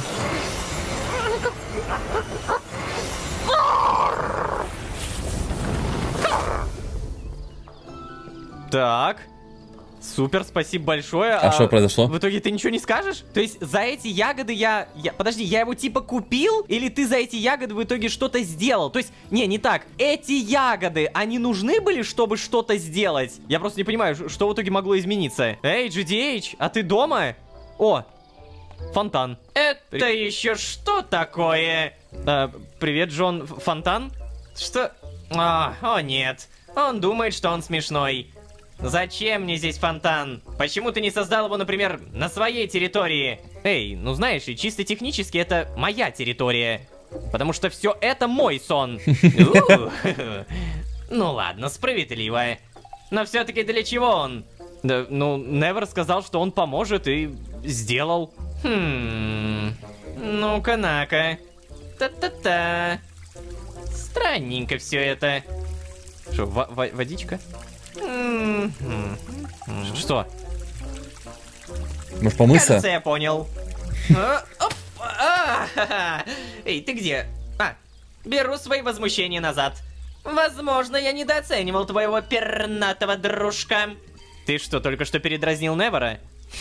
Так. Супер, спасибо большое. А что произошло? В итоге ты ничего не скажешь? То есть за эти ягоды Подожди, я его типа купил? Или ты за эти ягоды в итоге что-то сделал? То есть, не так. Эти ягоды, они нужны были, чтобы что-то сделать? Я просто не понимаю, что в итоге могло измениться. Эй, GDH, а ты дома? О, фонтан. Это еще что такое? Привет, Джон. Фонтан? Что? О нет. Он думает, что он смешной. Зачем мне здесь фонтан? Почему ты не создал его, например, на своей территории? Эй, ну знаешь, и чисто технически это моя территория. Потому что все это мой сон. Ну ладно, справедливо. Но все-таки для чего он? Да, ну, Невер сказал, что он поможет, и сделал. Ну-ка, на-ка. Та-та-та. Странненько все это. Что, водичка? Что? Может, помыться? Кажется, я понял. Эй, ты где? Беру свои возмущения назад. Возможно, я недооценивал твоего пернатого дружка. Ты что, только что передразнил Невера?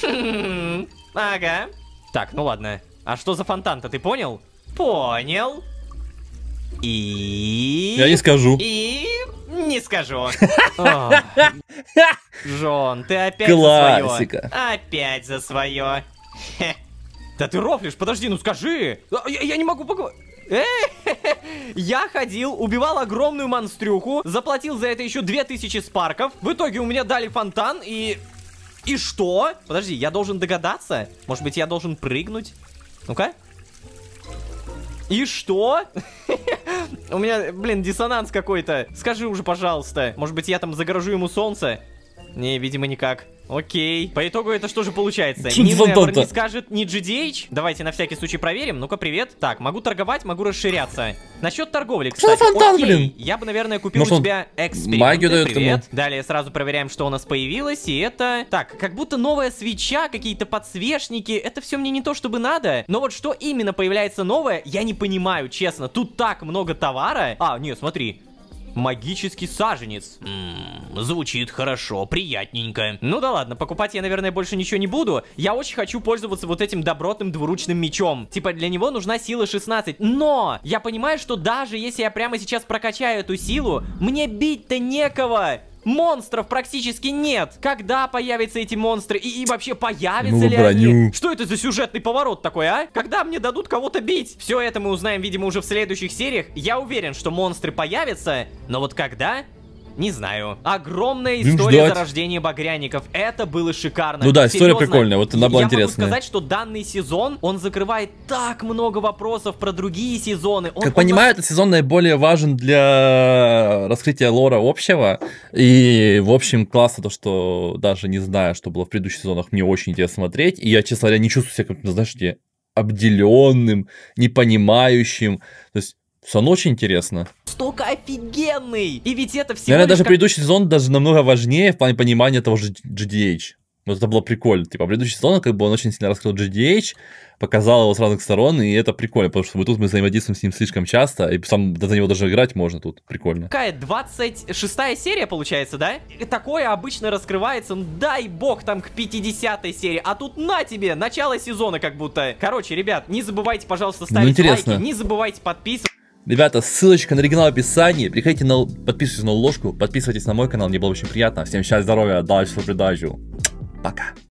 Ага. Так, ну ладно. А что за фонтан-то, ты понял? Понял. И... Я не скажу. И... не скажу. Джон, ты опять Классика. за свое. Опять за свое. Да ты рофлишь, подожди, ну скажи. Я не могу поговорить. Я ходил, убивал огромную монстрюху, заплатил за это еще 2000 спарков. В итоге у меня дали фонтан и... И что? Подожди, я должен догадаться? Может быть, я должен прыгнуть? Ну-ка. И что? У меня, блин, диссонанс какой-то. Скажи уже, пожалуйста. Может быть, я там загорожу ему солнце? Не, видимо, никак. Окей. По итогу это что же получается? Ни Невер не скажет, ни GDH. Давайте на всякий случай проверим. Ну-ка, привет. Так, могу торговать, могу расширяться. Насчет торговли, кстати. Что фонтан, окей. блин? Я бы, наверное, купил у тебя эксперименты. Магию дает привет. ему. Далее сразу проверяем, что у нас появилось. И это... Так, как будто новая свеча, какие-то подсвечники. Это все мне не то, чтобы надо. Но вот что именно появляется новое, я не понимаю, честно. Тут так много товара. Не, смотри. Магический саженец. Звучит хорошо, приятненько. Ну да ладно, покупать я, наверное, больше ничего не буду. Я очень хочу пользоваться вот этим добротным двуручным мечом. Типа, для него нужна сила 16. Но я понимаю, что даже если я прямо сейчас прокачаю эту силу, мне бить-то некого. Монстров практически нет. Когда появятся эти монстры? И вообще появятся ли они? Что это за сюжетный поворот такой, а? Когда мне дадут кого-то бить? Все это мы узнаем, видимо, уже в следующих сериях. Я уверен, что монстры появятся, но вот когда... Не знаю. Огромная история зарождения багряников. Это было шикарно. Ну да, история серьезно, прикольная. Вот она была интересная. Я могу сказать, что данный сезон, он закрывает так много вопросов про другие сезоны. Как понимаю, этот сезон наиболее важен для раскрытия лора общего. И, в общем, классно то, что даже не зная, что было в предыдущих сезонах, мне очень интересно смотреть. И я, честно говоря, не чувствую себя, как, знаешь, обделенным, непонимающим. То есть сон очень интересно. Столько офигенный! И ведь это всего наверное, даже предыдущий сезон даже намного важнее в плане понимания того же GDH. Вот это было прикольно. Типа, предыдущий сезон, как бы он очень сильно раскрыл GDH, показал его с разных сторон, и это прикольно, потому что тут мы взаимодействуем с ним слишком часто, и сам за него даже играть можно тут. Прикольно. Какая 26-я серия получается, да? И такое обычно раскрывается, ну, дай бог, там к 50-й серии, а тут на тебе, начало сезона как будто. Короче, ребят, не забывайте, пожалуйста, ставить лайки, не забывайте подписываться. Ребята, ссылочка на оригинал в описании. Приходите, подписывайтесь на ложку, подписывайтесь на мой канал, мне было очень приятно. Всем счастья, здоровья, дальше в придачу. Пока.